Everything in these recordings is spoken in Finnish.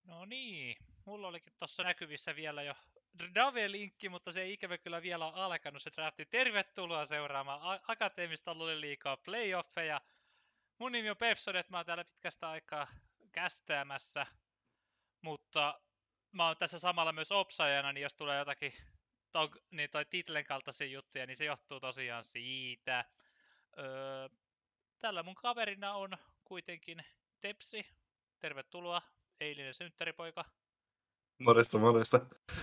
No niin, mulla olikin tuossa näkyvissä vielä jo Dave-linkki, mutta se ei ikävä kyllä vielä ole alkanut se drafti. Tervetuloa seuraamaan Akateemista Loliliigaa playoffeja. Mun nimi on Pepsonet, mä oon täällä pitkästä aikaa kästäämässä, mutta mä oon tässä samalla myös opsaajana, niin jos tulee jotakin niin toi titlen kaltaisia juttuja, niin se johtuu tosiaan siitä. Tällä mun kaverina on kuitenkin Tepsi. Tervetuloa, eilinen synttäripoika. Morjesta.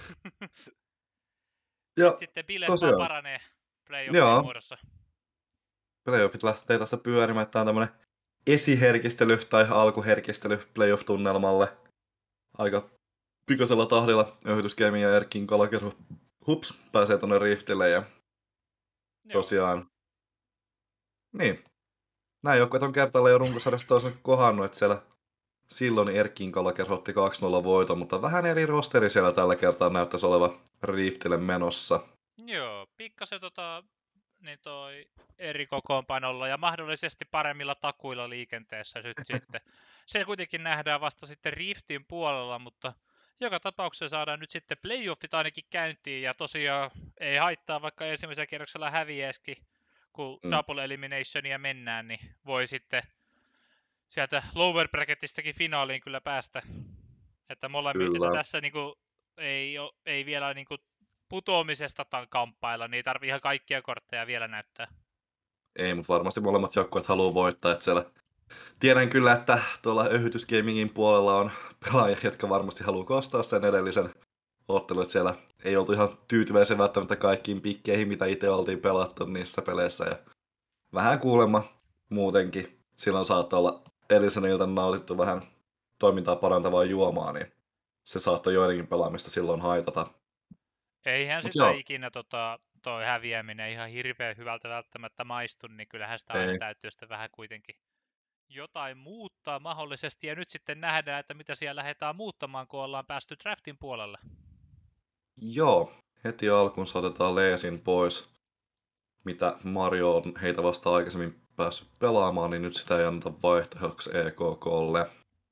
Nyt sitten bilet vaan tosiaan, paranee playoffien muodossa. Playoffit lähtee tässä pyörimään. Tämä on tämmönen esiherkistely tai alkuherkistely playoff-tunnelmalle. Aika pikaisella tahdilla Yhdysgaming ja Erkin Kalakerho hups pääsee tonne Riftille ja tosiaan. Niin. Näin joukkueet on kertaalleen jo runkosarjassa toisen kohannut, että siellä silloin Erkin Kalakerho otti 2-0 voiton, mutta vähän eri rosteri siellä tällä kertaa näyttäisi oleva Riftille menossa. Joo, pikkasen niin toi eri kokoonpanolla ja mahdollisesti paremmilla takuilla liikenteessä nyt sitten. Se kuitenkin nähdään vasta sitten Riftin puolella, mutta joka tapauksessa saadaan nyt sitten playoffit ainakin käyntiin ja tosiaan ei haittaa, vaikka ensimmäisellä kierroksella häviäisikin, kun double eliminationia mennään, niin voi sitten sieltä lower bracketistakin finaaliin kyllä päästä. Että että tässä niinku ei vielä niinku putoamisesta kamppailla, niin ei tarvitse ihan kaikkia kortteja vielä näyttää. Ei, mutta varmasti molemmat joukkueet haluaa voittaa, että siellä tiedän kyllä, että tuolla Yhdysgamingin puolella on pelaajia, jotka varmasti haluaa kostaa sen edellisen ottelun, että siellä ei oltu ihan tyytyväisiä välttämättä kaikkiin pikkeihin, mitä itse oltiin pelattu niissä peleissä. Ja vähän kuulemma muutenkin. Silloin saattoi olla edellisen iltan nautittu vähän toimintaa parantavaa juomaa, niin se saattoi joidenkin pelaamista silloin haitata. Eihän sitä ikinä toi häviäminen ihan hirveän hyvältä välttämättä maistu, niin kyllähän sitä aina täytyy sitten vähän kuitenkin jotain muuttaa mahdollisesti. Ja nyt sitten nähdään, että mitä siellä lähdetään muuttamaan, kun ollaan päästy draftin puolelle. Joo, heti alkuun otetaan Leesin pois. Mitä Mario on heitä vasta aikaisemmin päässyt pelaamaan, niin nyt sitä ei anneta vaihtoehdoksi EKKlle.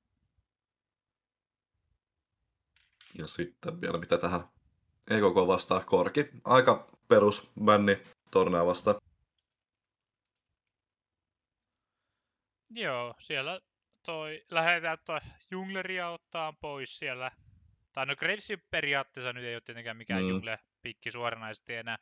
Ja sitten vielä mitä tähän EKK vastaa Korki. Aika perus bänni Tornea vastaan. Joo, siellä lähdetään jungleria ottaa pois siellä. Tai no Gravesin periaatteessa nyt ei ole tietenkään mikään jungle-pikki suoranaisesti enää.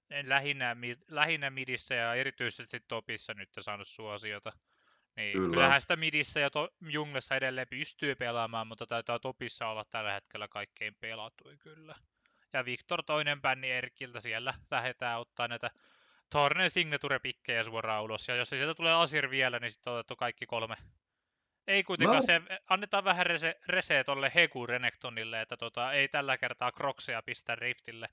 Lähinnä midissä ja erityisesti topissa nyt saanut suosiota. Niin kyllähän sitä midissä ja junglessa edelleen pystyy pelaamaan, mutta taitaa topissa olla tällä hetkellä kaikkein pelatuin kyllä. Ja Victor toinen bänni Erkiltä siellä lähdetään ottaa näitä Tornen signature-pikkejä suoraan ulos. Ja jos sieltä tulee Asir vielä, niin sitten on otettu kaikki 3. Ei kuitenkaan annetaan vähän resee tolle Hegu Renektonille, että ei tällä kertaa Croxia pistä Riftille.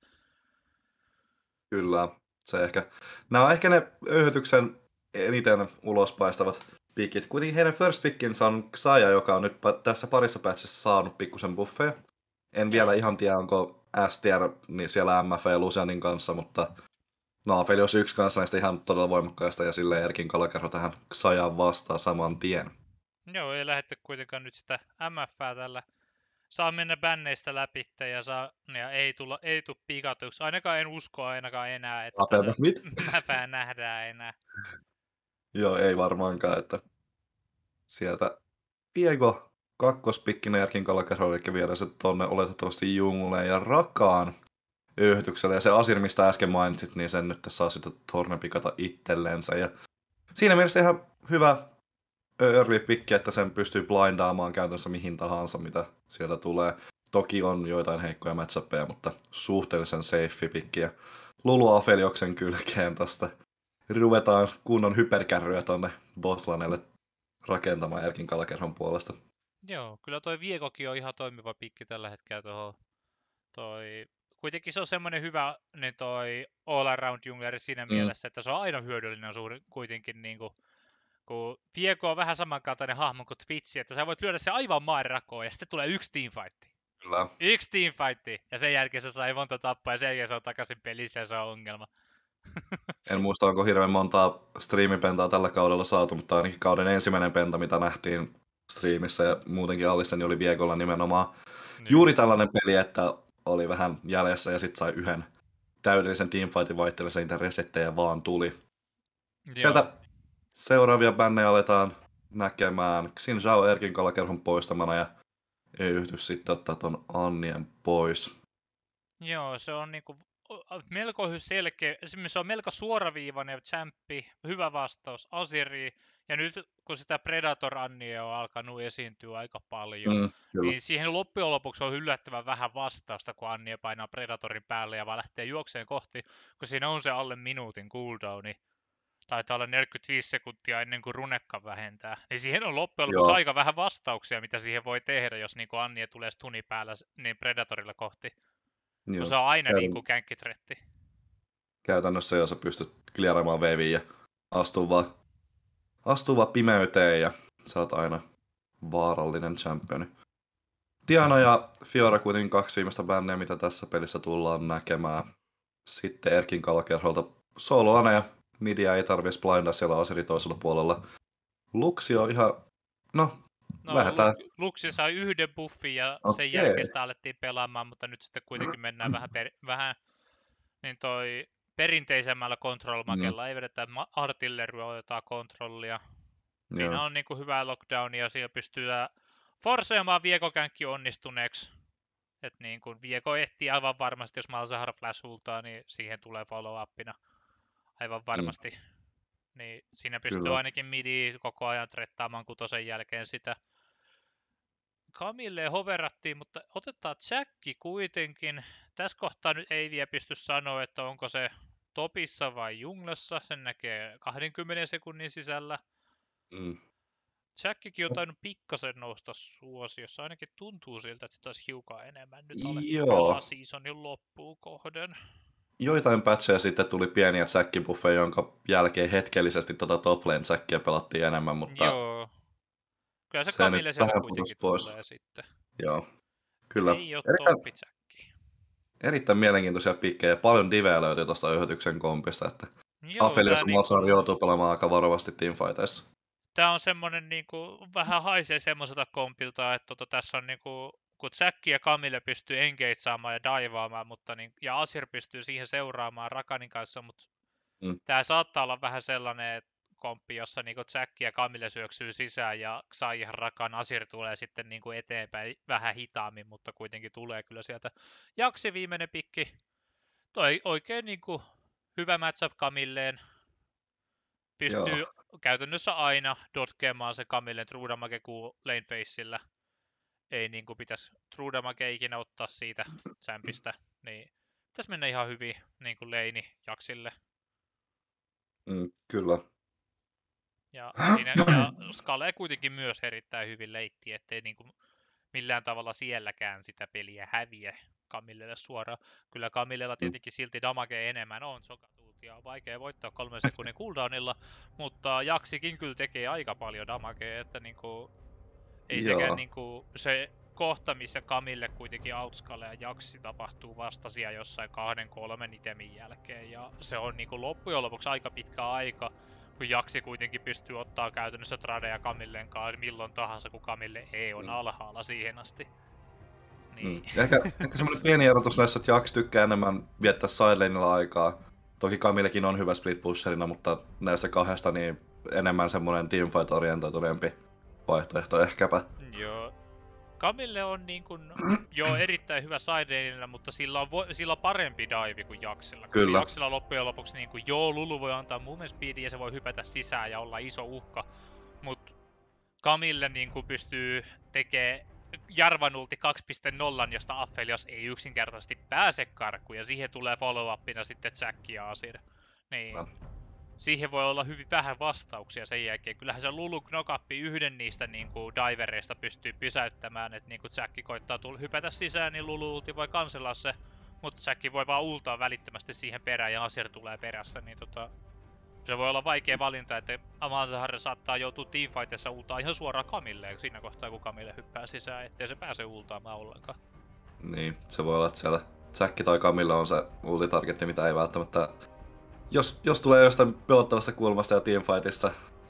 Kyllä, se ehkä. Nämä on ehkä ne Yhdyksen eniten ulospaistavat pikit. Kuitenkin heidän first pickinsä on Xayah, joka on nyt tässä parissa patchissa saanut pikkusen buffeja. En vielä ihan tiedä, onko STR niin siellä MF ja Lucianin kanssa, mutta Felios 1 kanssa näistä ihan todella voimakkaista ja silleen Erkin Kalakerho tähän Xayaan vastaa saman tien. Joo, ei lähdetty kuitenkaan nyt sitä MF:ää tällä. Saa mennä bänneistä läpi ja ei tule pikatuksi. Ainakaan en usko ainakaan enää, että MF:ää nähdään enää. Joo, ei varmaankaan, että sieltä Diego kakkospikkinen Erkin Kalakerho, eli viedä se tonne oletettavasti Jungleen ja Rakaan Yhdykselle. Ja se Asir, mistä äsken mainitsit, niin sen nyt saa sitten Torne pikata itsellensä. Ja siinä mielessä ihan hyvä early pikki, että sen pystyy blindaamaan käytännössä mihin tahansa, mitä sieltä tulee. Toki on joitain heikkoja matchappeja, mutta suhteellisen safe pikki. Ja Lulu Afelioksen kylkeen tosta ruvetaan kunnon hyperkärryä tonne botlanelle rakentamaan Erkin Kalakerhon puolesta. Joo, kyllä toi Viegokin on ihan toimiva pikki tällä hetkellä tuohon. Kuitenkin se on semmoinen hyvä niin toi all around jungleri siinä mielessä, että se on aina hyödyllinen kuitenkin niinku, kun Viego on vähän samankaltainen hahmo kuin Twitch, että sä voit lyödä se aivan maanrakoon ja sitten tulee yksi teamfightti. Kyllä. Yksi teamfightti ja sen jälkeen se sai monta tappaa ja sen jälkeen se on takaisin pelissä ja se on ongelma. En muista, onko hirveän montaa striimipentaa tällä kaudella saatu, mutta ainakin kauden ensimmäinen penta, mitä nähtiin striimissä ja muutenkin Allisen oli Viegolla nimenomaan Niin. juuri tällainen peli, että oli vähän jäljessä ja sitten sai yhden täydellisen teamfightin vaihteellessa, niitä resettejä vaan tuli. Sieltä seuraavia bännejä aletaan näkemään. Xin Zhao Erkin kalakerhon poistamana ja yhdys sitten ottaa ton Annien pois. Joo, se on niinku melko selkeä, se on melko suoraviivainen champpi, hyvä vastaus Aziri, ja nyt kun sitä Predator Annia on alkanut esiintyä aika paljon, niin siihen loppujen lopuksi on yllättävän vähän vastausta, kun Annia painaa Predatorin päälle ja vaan lähtee juokseen kohti, kun siinä on se alle minuutin cooldowni. Taitaa olla 45 sekuntia ennen kuin runekka vähentää. Niin siihen on loppujen lopuksi aika vähän vastauksia, mitä siihen voi tehdä, jos niin Annia tulee stuni päällä niin Predatorilla kohti. Joo. Se on aina niin kuin känkkitretti. Käytännössä jos sä pystyt clearaamaan waviin ja astuu vaan pimeyteen ja sä oot aina vaarallinen championi. Diana ja Fiora kuitenkin 2 viimeistä bänneä, mitä tässä pelissä tullaan näkemään. Sitten Erkin kalakerholta soololana ja midia ei tarvitse blindaa siellä Asiri toisella puolella. Luxi on ihan, lähdetään. Luxi sai yhden buffin ja sen jälkeen sitä alettiin pelaamaan, mutta nyt sitten kuitenkin mennään vähän niin toi perinteisemmällä control-makella. Ei vedetä artilleria, otetaan kontrollia. Siinä on niinku hyvää lockdownia ja siellä pystyy forseamaan Viego-känkki onnistuneeksi. Et niin kun Viego ehtii aivan varmasti, jos Malzahar flash ultaa, niin siihen tulee follow-upina aivan varmasti. Niin siinä pystyy ainakin midi koko ajan trettaamaan kutosen jälkeen sitä. Camille hoverattiin, mutta otetaan Jacki kuitenkin. Tässä kohtaa nyt ei vielä pysty sanoa, että onko se topissa vai junglassa. Sen näkee 20 sekunnin sisällä. Jackikin on tainnut pikkasen nousta suosiossa. Ainakin tuntuu siltä, että se taisi hiukan enemmän nyt alkaa seasonin loppuun kohden. Joitain patcheja sitten tuli pieniä Jack-buffeja, jonka jälkeen hetkellisesti top lane Jackia pelattiin enemmän, mutta... Joo. Kyllä se Camille sieltä kuitenkin tulee sitten. Joo, kyllä. Ei ole toppi Jackia. Erittäin mielenkiintoisia pikkejä. Paljon diveä löytyy tuosta yhdistyksen kompista, että Aphelios ja Malzahar joutuu pelaamaan aika varovasti teamfighteissa. Tämä on semmoinen, vähän haisee semmoiselta kompilta, että tässä on kun Jack ja Camille pystyy engageaamaan ja daivaamaan, ja Asir pystyy siihen seuraamaan Rakanin kanssa, mutta tämä saattaa olla vähän sellainen komppi, jossa Jack ja Camille syöksyy sisään ja Xayah, Rakan, Asir tulee sitten eteenpäin vähän hitaammin, mutta kuitenkin tulee kyllä sieltä. Jaksi viimeinen pikki, toi oikein hyvä matchup Camilleen. Pystyy käytännössä aina dodgeamaan se Camillen Trudamage lanefaceillä. Ei pitäisi Trudamage ikinä ottaa siitä champista, niin pitäisi mennä ihan hyvin lane Jaksille. Kyllä. Ja Skale kuitenkin myös erittäin hyvin leitti, ettei millään tavalla sielläkään sitä peliä häviä Camillelle suoraan. Kyllä Camillella tietenkin silti damage enemmän on sokatut ja on vaikea voittaa 3 sekunnin cooldownilla, mutta Jaksikin kyllä tekee aika paljon damagea, että ei sekään se kohta, missä Camille kuitenkin outskale ja Jaksi tapahtuu vastasia jossain 2-3 itemin jälkeen ja se on loppujen lopuksi aika pitkä aika, kun Jaksi kuitenkin pystyy ottaa käytännössä tradeja Camillen kanssa milloin tahansa, kun Camille ei on alhaalla siihen asti. Niin. Ehkä semmoinen pieni erotus näissä, että Jax tykkää enemmän viettää sidelanella aikaa. Toki Camillekin on hyvä split pusherina, mutta näistä kahdesta niin enemmän semmoinen teamfight-orientoituneempi vaihtoehto ehkäpä. Joo. Camille on erittäin hyvä sidelanella, mutta sillä on parempi dive kuin Jaksilla. Kyllä. Jaksilla loppujen lopuksi Lulu voi antaa movement speedin ja se voi hypätä sisään ja olla iso uhka. Mutta Camille pystyy tekemään Jarvanulti 2.0, josta Aphelios ei yksinkertaisesti pääse karkuun, ja siihen tulee follow-upina sitten Jack ja Asir. Niin siihen voi olla hyvin vähän vastauksia sen jälkeen. Kyllähän se Lulu knockappi yhden niistä divereista pystyy pysäyttämään, että Jack koittaa hypätä sisään, niin Lulu ulti voi kanselaa se, mutta Jack voi vaan ultaa välittömästi siihen perään ja Asir tulee perässä, niin se voi olla vaikea valinta, että Malzahar saattaa joutua teamfightissa ultaa ihan suoraan Camilleen siinä kohtaa, kun Camille hyppää sisään, ettei se pääse ultaamaan ollenkaan. Niin, se voi olla, että siellä Jack tai Camille on se ultitargetti, mitä ei välttämättä... Jos tulee jostain pelottavasta kulmasta ja teamfightissa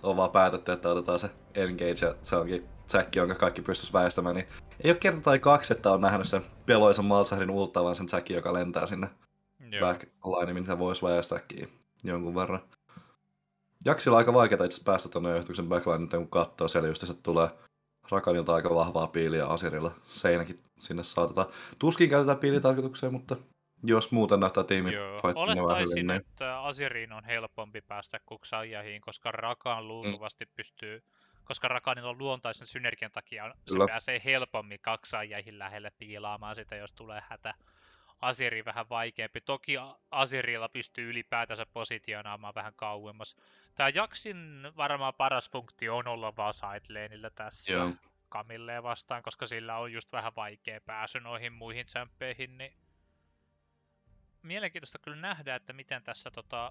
on vaan päätetty, että otetaan se engage ja se onkin Jack, jonka kaikki pystyisi väistämään, niin ei ole kerta tai kaksi, että on nähnyt sen peloisen Malzahdin ulttaavan sen Jackin, joka lentää sinne backline, mitä voisi väistääkin jonkun verran. Jaksilla on aika vaikeaa itse päästä tuonne yhdistyksen backline, kun katsoo siellä just, että tulee Rakanilta aika vahvaa piiliä ja Asirilla seinäkin sinne saatetaan. Tuskin käytetään piilitarkoitukseen, mutta jos muuten näyttää tiimi olettaisin, että Asiriin on helpompi päästä Kuksaijahiin, koska Rakan luultavasti pystyy, koska Rakanilla on luontaisen synergian takia, se pääsee helpommin Kuksaijahiin lähelle piilaamaan sitä, jos tulee hätä. Asiri vähän vaikeampi. Toki Asirilla pystyy ylipäätänsä positionaamaan vähän kauemmas. Tämä Jaksin varmaan paras funktio on olla vaan sidelaneillä tässä Camilleen vastaan, koska sillä on just vähän vaikea pääsy noihin muihin tsemppeihin. Niin mielenkiintoista kyllä nähdä, että miten tässä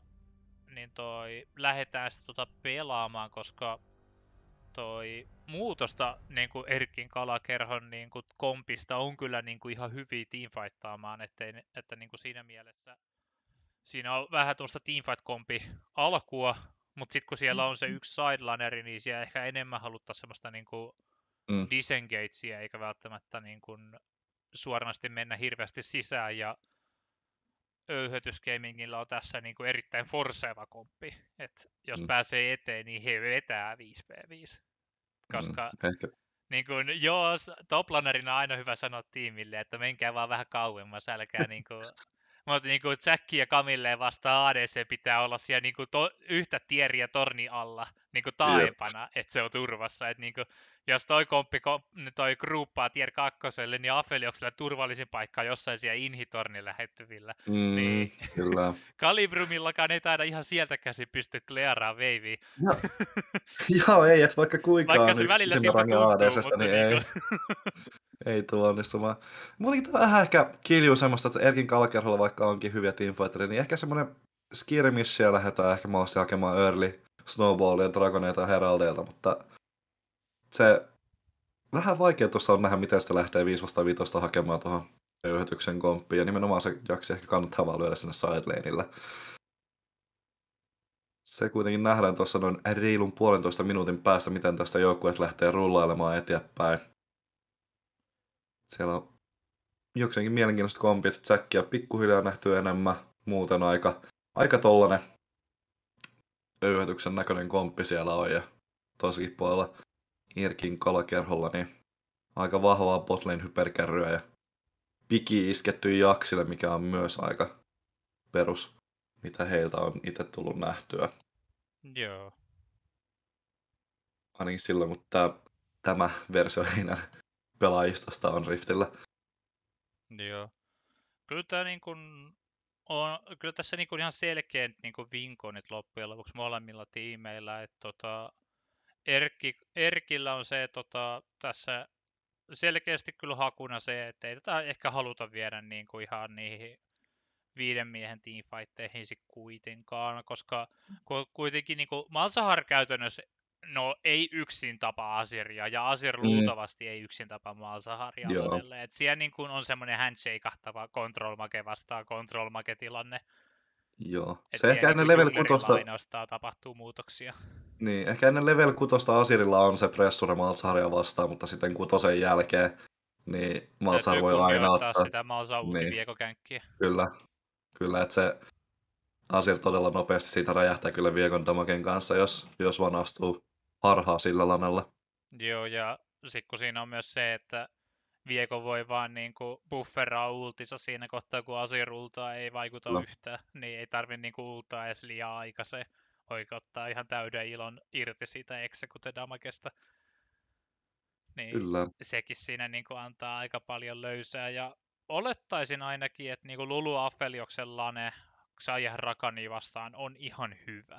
lähdetään sitä pelaamaan, koska toi muutosta niin kuin Erkin Kalakerhon niin kuin kompista on kyllä niin kuin ihan hyviä teamfighttaamaan, että niin kuin siinä mielessä siinä on vähän tuosta teamfight-kompi alkua, mutta sitten kun siellä on se yksi sidelaneri, niin siellä ehkä enemmän haluttaisiin semmoista niin kuin disengagea, eikä välttämättä niin kuin suoranaisesti mennä hirveästi sisään, ja Öyhötysgamingilla on tässä niin kuin erittäin forseeva komppi, että jos pääsee eteen, niin he vetää 5v5. Koska niin kun, toplanerina on aina hyvä sanoa tiimille, että menkää vaan vähän kauemmas, älkää mutta niin kuin Jack ja Camilleen vastaan ADC pitää olla siellä niin kuin yhtä tieriä torni alla niin kuin taempana, että se on turvassa. Että niin kuin, jos toi komppi toi gruppaa tier 2, niin Afelioksella turvallisin paikka on jossain siellä Inhitornin lähettyvillä. Niin Kalibrumillakaan ei taida ihan sieltä käsin pysty klearaamaan veiviä. Joo, ei, että vaikka kuinka vaikka se välillä siltä tuntuu, niin ei. Ei tule onnistumaan. Muutenkin tämä vähän ehkä kiljuu semmoista, että Erkin Kalakerholla vaikka onkin hyviä teamfightereita, niin ehkä semmoinen skirmishiä lähdetään ehkä mahdollisesti hakemaan early snowballia, dragoneita ja heraldeilta, mutta se vähän vaikea tuossa on nähdä, miten sitä lähtee 5-5 hakemaan tuohon yhdistyksen komppiin, ja nimenomaan se Jaksi ehkä kannattaa vaan lyödä sinne sidelaneille. Se kuitenkin nähdään tuossa noin reilun 1,5 minuutin päästä, miten tästä joukkueet lähtee rullailemaan eteenpäin. Siellä on jokseenkin mielenkiintoista kompit. Jackia pikkuhiljaa nähty enemmän. Muuten aika tollanen öyhätyksen näköinen komppi siellä on. Ja tosikin puolella Erkin Kalakerholla niin aika vahvaa botlane hyperkärryä ja piki isketty Jaksille, mikä on myös aika perus, mitä heiltä on itse tullut nähtyä. Joo. Ainakin silloin, kun tämä versio heidän pelaajistosta on Riftillä. Joo. Kyllä, kyllä tässä ihan selkeä vinko nyt loppujen lopuksi molemmilla tiimeillä. Että Erkillä on se, tässä selkeästi kyllä hakuna se, että ei tätä ehkä haluta viedä ihan niihin 5 miehen teamfightteihin kuitenkaan, koska kuitenkin Malzahar käytännössä ei yksin tapa Asiria, ja Asir luultavasti ei yksin tapa Malzaharia monelle. Että siellä on semmoinen handshakeahtava control-make vastaan control-make-tilanne. Joo. Se ehkä ennen level 6 ainoastaan tapahtuu muutoksia. Niin, ehkä ennen level 6 Asirilla on se pressure Malzaharia vastaan, mutta sitten 6 jälkeen niin Malzahar voi aina ottaa sitä Malzahar-viekokäänkkiä. Kyllä, että se Asir todella nopeasti siitä räjähtää kyllä viekon damagen kanssa, jos vaan astuu harhaa sillä lanalla. Joo, ja sitten kun siinä on myös se, että vieko voi vaan bufferaa ultissa siinä kohtaa, kun Asir ultaa ei vaikuta yhtään, niin ei tarvitse ultaa edes liian aikaiseen. Oikeuttaa ihan täyden ilon irti siitä execute damagesta. Niin kyllä. Sekin siinä antaa aika paljon löysää, ja olettaisin ainakin, että Lulu Aphelioksen lane Xayah Rakani vastaan on ihan hyvä.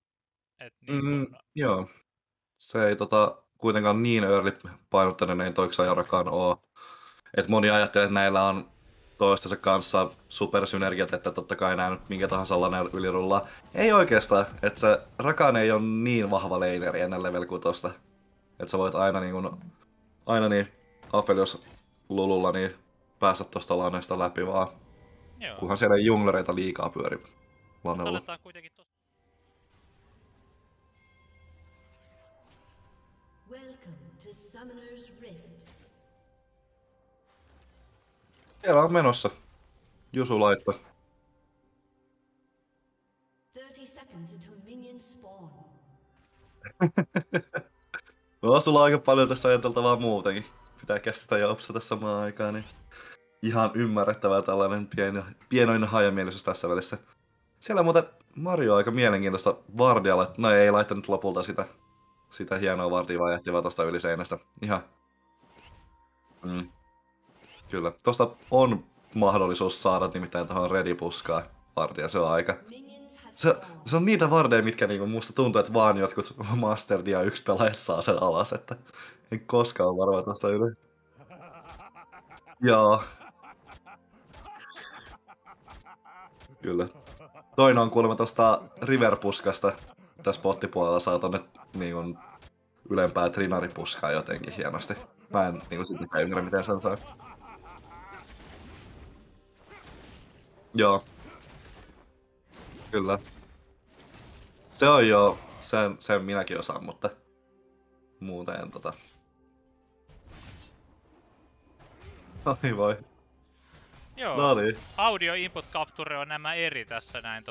Joo. Se ei kuitenkaan niin early painotteinen ei toi Xayah Rakan ole. Et moni ajattelee, että näillä on toistensa kanssa supersynergiat, että totta kai näin nyt minkä tahansa laneen ylirullaa. Ei oikeastaan, että se Rakan ei ole niin vahva laneri ennen level 6. Että sä voit aina Aphelios Lululla niin päästä tosta laneesta läpi vaan. Joo. Kunhan siellä ei junglereita liikaa pyöri lanella. Otetaan kuitenkin Siellä on menossa. Jusu laitto. 30 seconds until minions spawn. No, sulla on aika paljon tässä ajateltavaa muutenkin. Pitää käsitä ja opsata samaan aikaan, niin ihan ymmärrettävää tällainen pienoinen hajamielisyys tässä välissä. Siellä muuten Mario aika mielenkiintoista vardialla. No ei laittanut lopulta sitä hienoa vardia, vaan jätti vaan tosta yli seinästä. Ihan. Kyllä. Tosta on mahdollisuus saada nimittäin tuohon ready-puskaan vardia. Se on aika... Se on niitä vardeja, mitkä niinku musta tuntuu, että vaan jotkut Master Dia 1 pelaajat saa sen alas, että en koskaan varmaan tosta yli. Joo. Kyllä. Toinen on kuulemma tosta River-puskasta tässä bottipuolella saa tonne niinku ylempää Trinari-puskaa jotenkin hienosti. Mä en niinku sitäkään ymmärrä, miten sen saa. Joo. Kyllä. Se on jo, sen minäkin osaan, mutta muuten en Oi voi. Joo, No niin. audio input capture on nämä eri tässä näin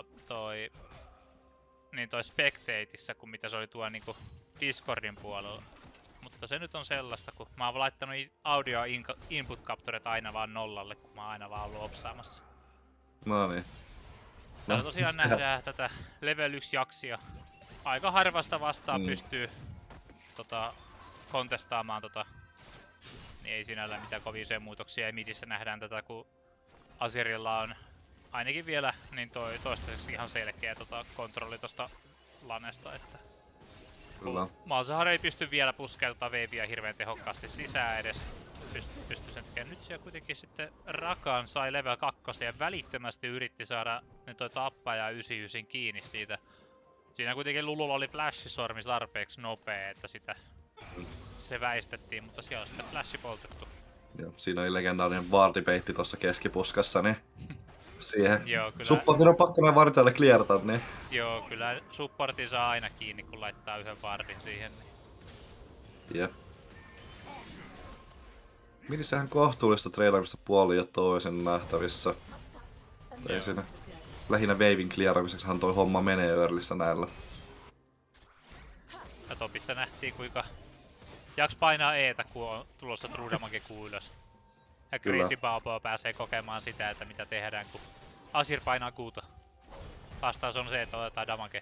toi Spectateissa kuin mitä se oli tuo niinku Discordin puolella. Mutta se nyt on sellaista, kun mä oon laittanut audio input capturet aina vaan nollalle, kun mä oon aina vaan ollut opsaamassa. No niin. Täällä tosiaan nähdään tätä level 1 jaksia. Aika harvasta vastaan pystyy kontestaamaan niin ei sinällä mitään kovin isoja muutoksia. Ja midissä nähdään tätä, kun Azirilla on ainakin vielä niin toistaiseksi ihan selkeä kontrolli tosta lanesta, että Malzahar ei pysty vielä puskeltaa veiviä hirveän tehokkaasti sisään edes. Pysty sen tekemään. Nyt siellä kuitenkin sitten Rakan sai level 2 ja välittömästi yritti saada toi tappaja 99 kiinni siitä. Siinä kuitenkin Lululla oli flashisormi tarpeeksi nopea, että se väistettiin, mutta siellä on sitten flashi poltettu. Joo, siinä oli legendaarinen vardipeitti tuossa keskipuskassa, niin siihen. Joo, kyllä. Supportin on pakko näin vartijalle clearata, niin. Joo, kyllä supportin saa aina kiinni, kun laittaa yhden vardin siihen. Niin. Jep. Minissähän kohtuullista trailerista puoli ja toisen nähtävissä. Ei siinä. Lähinnä wavin clearamiseksihan toi homma menee Earlissä näillä. Ja Topissa nähtiin kuinka jaks painaa Etä, kun on tulossa Trudamage kuu ylös. Ja Crazy Balboa pääsee kokemaan sitä, että mitä tehdään, kun Azir painaa kuuta. Vastaus on se, että otetaan damage.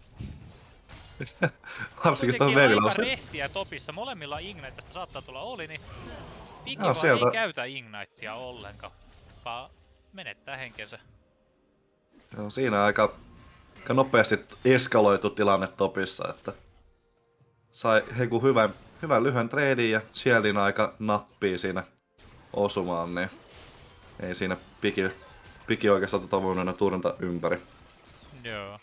Varsinkin tuohon veivillä aika rehtiä Topissa. Molemmilla Igniteista saattaa tulla oli, niin Piki vaan sieltä... ei käytä Ignitea ollenkaan, vaan menettää henkensä. Joo, siinä aika nopeasti eskaloitu tilanne Topissa, että sai Heku hyvän lyhyen treidin ja Shieldin aika nappii siinä osumaan, niin ei siinä Piki oikeastaan voinut turnata ympäri. Joo.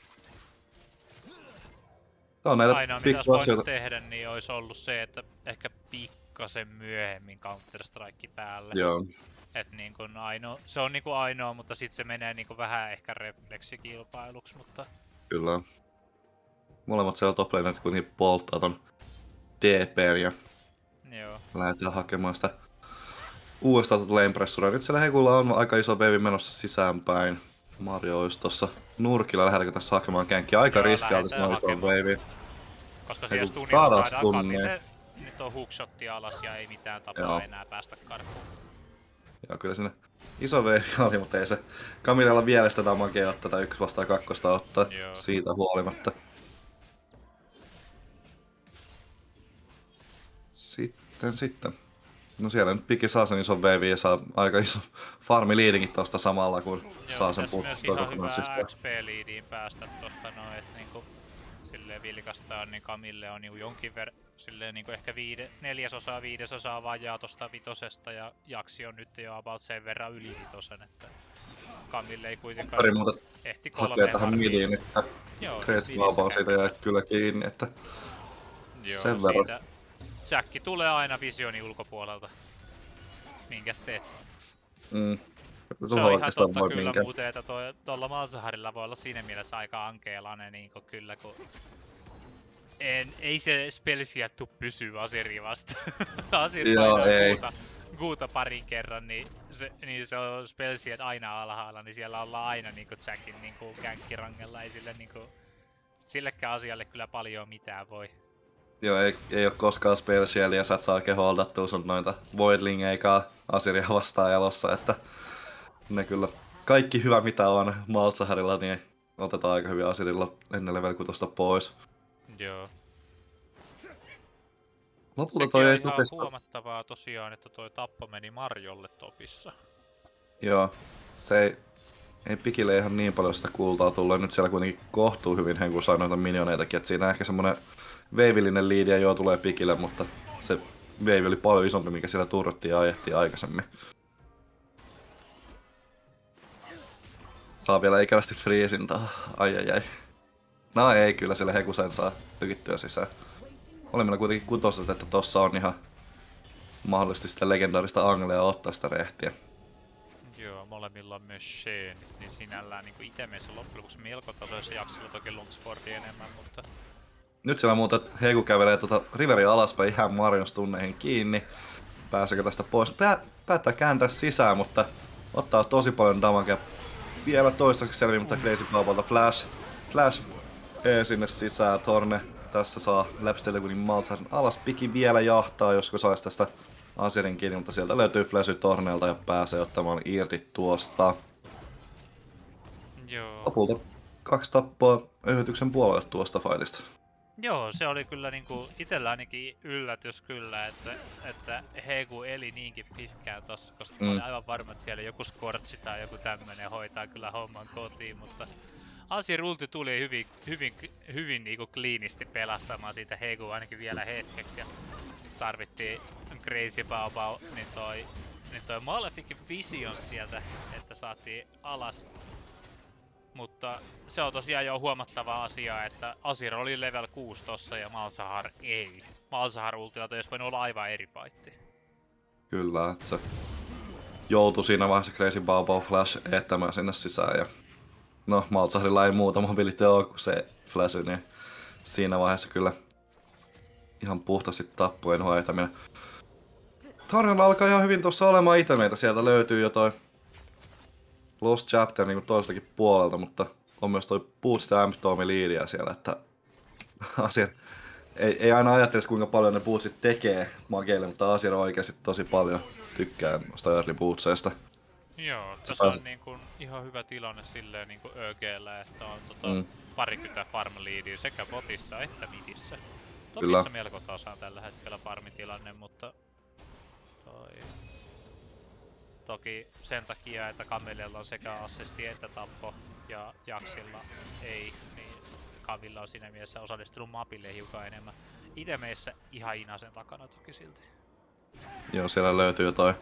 On näitä ainoa mitä olisi voinut tehdä, niin olisi ollut se, että ehkä pikkasen myöhemmin Counter-Strike päälle. Joo. Et niin kun se on niinku ainoa, mutta sit se menee niinku vähän ehkä refleksikilpailuksi, mutta... Kyllä. Molemmat siellä top-lanerit kuitenkin polttaa ton TP:n ja lähdetään hakemaan sitä uudestaan lane-pressuria. Nyt siellä Hekulla on aika iso wave menossa sisäänpäin. Mario olisi tossa nurkilla, lähdetäänkö tässä hakemaan känkkiä? Aika riskialtis noin iso wave. Koska siellä stunnilla saadaan Kamille, nyt on hookshotti alas ja ei mitään tapaa enää päästä karkuun. Joo, kyllä siinä iso wave oli, mutta ei se Camillella vielä sitä damagea ottaa tai 1 vastaan 2 ottaa siitä huolimatta. Sitten. No siellä nyt Piki saa sen ison wave ja saa aika iso farmi-leadingin tosta samalla, kun saa sen pustettua kokonaisista. Joo, myös ihan hyvää XP-leadiin päästä tosta noin, et niinku silleen vilkastaa, niin Camille on niinku jonkin verran silleen niinku ehkä 4/5 vajaa tosta 5 ja Jaksi on nyt jo about sen verran yli 5, että Camille ei kuitenkaan ehti 3 hakee tähän midiin, että Trace Global siitä jää kyllä kiinni, että sen verran. Jackki tulee aina visionin ulkopuolelta. Minkäs teet? Se on ihan totta kyllä muuten, että tuolla Malzaharilla voi olla siinä mielessä aika ankeelainen, niin kyllä kun ei se spellsieltä tuu pysyä Asiria vasta. Asir Joo, painaa ei. Guuta parin kerran, niin se on spellsieltä aina alhaalla, niin siellä ollaan aina niinku Jackin niinku gänkkirangella, ei sille niinku sillekään asialle kyllä paljon mitään voi. Joo, ei oo koskaan spellsieli ja sä et saa oikein holdattua sun noita voidlingeikaan Asiria vastaan elossa, että ne kyllä kaikki hyvä mitä on Malzaharilla, niin otetaan aika hyvin Asirilla ennen level 6 pois. Joo. Lopulta Sekin toi on ei ihan tupesta. huomattavaa tosiaan, että toi tappo meni Marjolle topissa. Joo, se ei pikille ihan niin paljon sitä kultaa tullut. Nyt siellä kuitenkin kohtuu hyvin kun sai noita minioneitakin. Et siinä ehkä semmonen veivillinen liidiä joo tulee pikille, mutta se veivi oli paljon isompi, mikä siellä turrettiin ja ajettiin aikaisemmin. Saa vielä ikävästi freesintaa. Ai. No ei, kyllä siellä Hekusen saa tykittyä sisään. Oli meillä kuitenkin kutoset, että tossa on ihan mahdollisesti sitä legendaarista Anglea ottaa sitä rehtiä. Joo, molemmilla on myös Shane, niin sinällään niin itemeissä loppujen lopuksi melko tasoissa jaksilla toki Longswordia enemmän, mutta... Nyt siellä muuten Heiku kävelee Riveria alaspäin ihan Marion stunneihin kiinni. Pääseekö tästä pois? Päättää kääntää sisään, mutta ottaa tosi paljon damagea. Vielä toistaiseksi selviä, mutta Crazy Babalta Flash sinne sisään. Torne tässä saa Lapstelegunin Malzarin alas. Piki vielä jahtaa, josko saisi tästä Asirin kiinni, mutta sieltä löytyy Flashy Tornelta ja pääsee ottamaan irti tuosta. Joo. Lopulta 2 tappoa yhdytyksen puolelle tuosta fightista. Joo, se oli kyllä niinku itellä ainakin yllätys kyllä, että Heiku eli niinkin pitkään tossa, koska mä olin aivan varma, että siellä joku Scorchi tai joku tämmönen hoitaa kyllä homman kotiin, mutta Asir ulti tuli hyvin niinku kliinisti pelastamaan siitä Heiku ainakin vielä hetkeksi ja tarvittiin Crazy Baobao, niin toi Maleficin Vision sieltä, että saatiin alas. Mutta se on tosiaan jo huomattava asia, että Asir oli level 6 tossa ja Malzahar ei. Malzahar ultilla toi olisi voinut olla aivan eri fightti. Kyllä, että se joutui siinä vaiheessa Crazy Baobao Flash ettämään sinne sisään ja no Malzaharilla ei muuta mobility ole kuin se Flash, niin siinä vaiheessa kyllä ihan puhtaasti tappujen hoitaminen. Tornella alkaa ihan hyvin tuossa olemaan itemeitä, sieltä löytyy jo toi Lost Chapter niin toiseltakin puolelta, mutta on myös toi Bootstrap Tommy liidiä siellä, että Asir ei aina ajattelisi kuinka paljon ne bootsit tekee mageille, mutta Asir oikeasti tosi paljon tykkää noista early bootseista. Joo, tässä on niinku ihan hyvä tilanne silleen niinku ÖG:llä, että on parikymmentä farm leadia sekä botissa että midissä. Topissa melko tasan tällä hetkellä farmitilanne, mutta toki sen takia, että Camillella on sekä assisti että tappo ja Jaxilla ei, niin Camilla on siinä mielessä osallistunut mapille hiukan enemmän. Itemeissä ihan Inasen takana toki silti. Joo, siellä löytyy jotain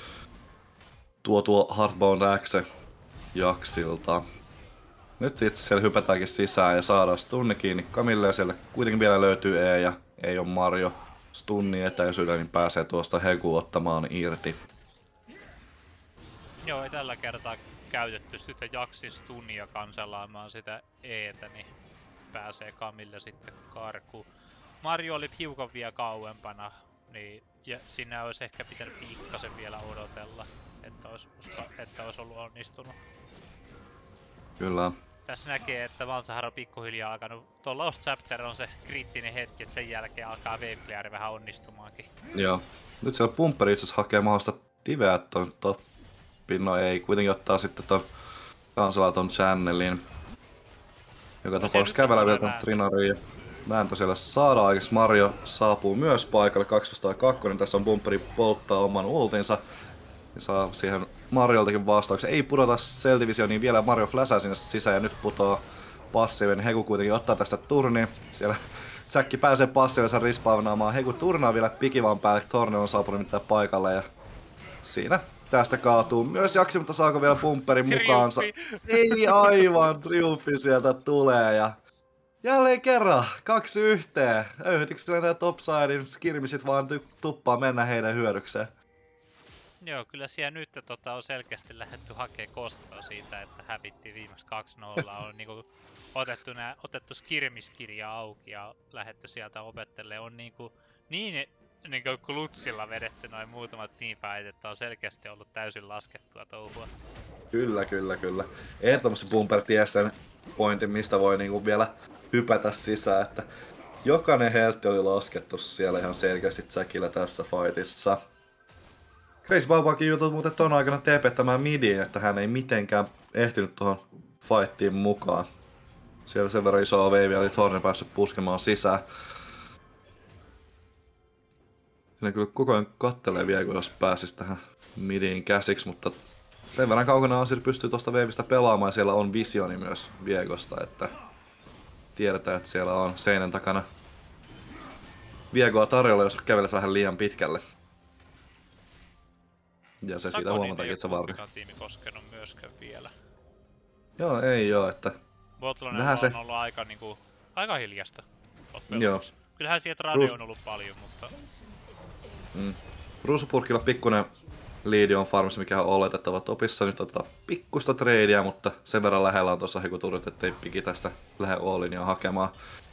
tuo Heartbound Axe Jaxilta. Nyt itse siellä hypätäänkin sisään ja saadaan stunni kiinni Camille ja siellä kuitenkin vielä löytyy E ja ei ole Mario stunni etäisyydellä, niin pääsee tuosta Heku ottamaan irti. Joo, ei tällä kertaa käytetty sitä Jaxin stunnia kanselaamaan sitä E:tä, niin pääsee Camille sitten karkuun. Mario oli hiukan vielä kauempana, niin ja siinä olisi ehkä pitänyt pikkasen vielä odotella, että olisi ollut onnistunut. Kyllä. Tässä näkee, että Malzahar on pikkuhiljaa alkanut. Tuo Lost Chapter on se kriittinen hetki, että sen jälkeen alkaa Waveclear vähän onnistumaankin. Joo. Nyt siellä Pumperi itse asiassa hakee mahdollista tiveä ton toppin. No ei, kuitenkin ottaa sitten ton kansalaton channelin. Joka tapauksessa kävellä vielä ton Trinariin ja vääntö siellä saadaan aikaisemmin. Mario saapuu myös paikalle 2 niin tässä on Pumperi polttaa oman ultinsa. Ja saa siihen Marioltakin vastauksen. Ei pudota Cell-divisioniin vielä, Mario flashaa sinne sisään ja nyt putoaa passiivinen. Heku kuitenkin ottaa tästä turniin. Siellä Jack pääsee passiivinsa rispaavnaamaan. Heku turnaa vielä pikivan päälle. Torne on saapunut mitään paikalle ja siinä tästä kaatuu myös Jaksi, mutta saako vielä Pumperin mukaansa? Ei aivan, triumfi sieltä tulee ja jälleen kerran 2-1. Öyhdytyksellä nämä topsidein skirmisit vaan tuppaa mennä heidän hyödykseen. Joo, kyllä siellä nyt on selkeästi lähdetty hakemaan kostoa siitä, että hävittiin viimeksi 2-0. On niinku otettu skirmiskirja auki ja lähdetty sieltä opettelemaan. On niinku niinku klutsilla vedetty noin muutamat teamfightit, että on selkeästi ollut täysin laskettua touhua. Kyllä. Ehdottomasti Bumper ties sen pointin, mistä voi niinku vielä hypätä sisään, että jokainen heltti oli laskettu siellä ihan selkeästi Jackillä tässä fightissa. Crazy Baubakin jutut muuten ton aikana TP-tämään midiin, että hän ei mitenkään ehtinyt tuohon fightiin mukaan. Siellä sen verran isoa veivia oli Thorne päässyt puskemaan sisään. Siinä kyllä koko ajan kattelee vielä, jos pääsis tähän midiin käsiksi, mutta sen verran kaukana Asir pystyy tuosta veivistä pelaamaan ja siellä on visioni myös Viegosta, että tiedetään, että siellä on seinän takana Viegoa tarjolla, jos kävelet vähän liian pitkälle. Ja se siitä huomataankin, että se varri. Tiimi koskenut myöskään vielä. Joo, ei oo, että Botlonella on ollut aika hiljasta. Joo. Kyllähän sieltä radio on ollut paljon, mutta... Ruusupurkilla pikkuinen liidi on farmissa, mikä on oletettava topissa. Nyt otetaan pikkusta tradea, mutta sen verran lähellä on tuossa hekuturit, ettei piki tästä lähde all-inia hakemaan.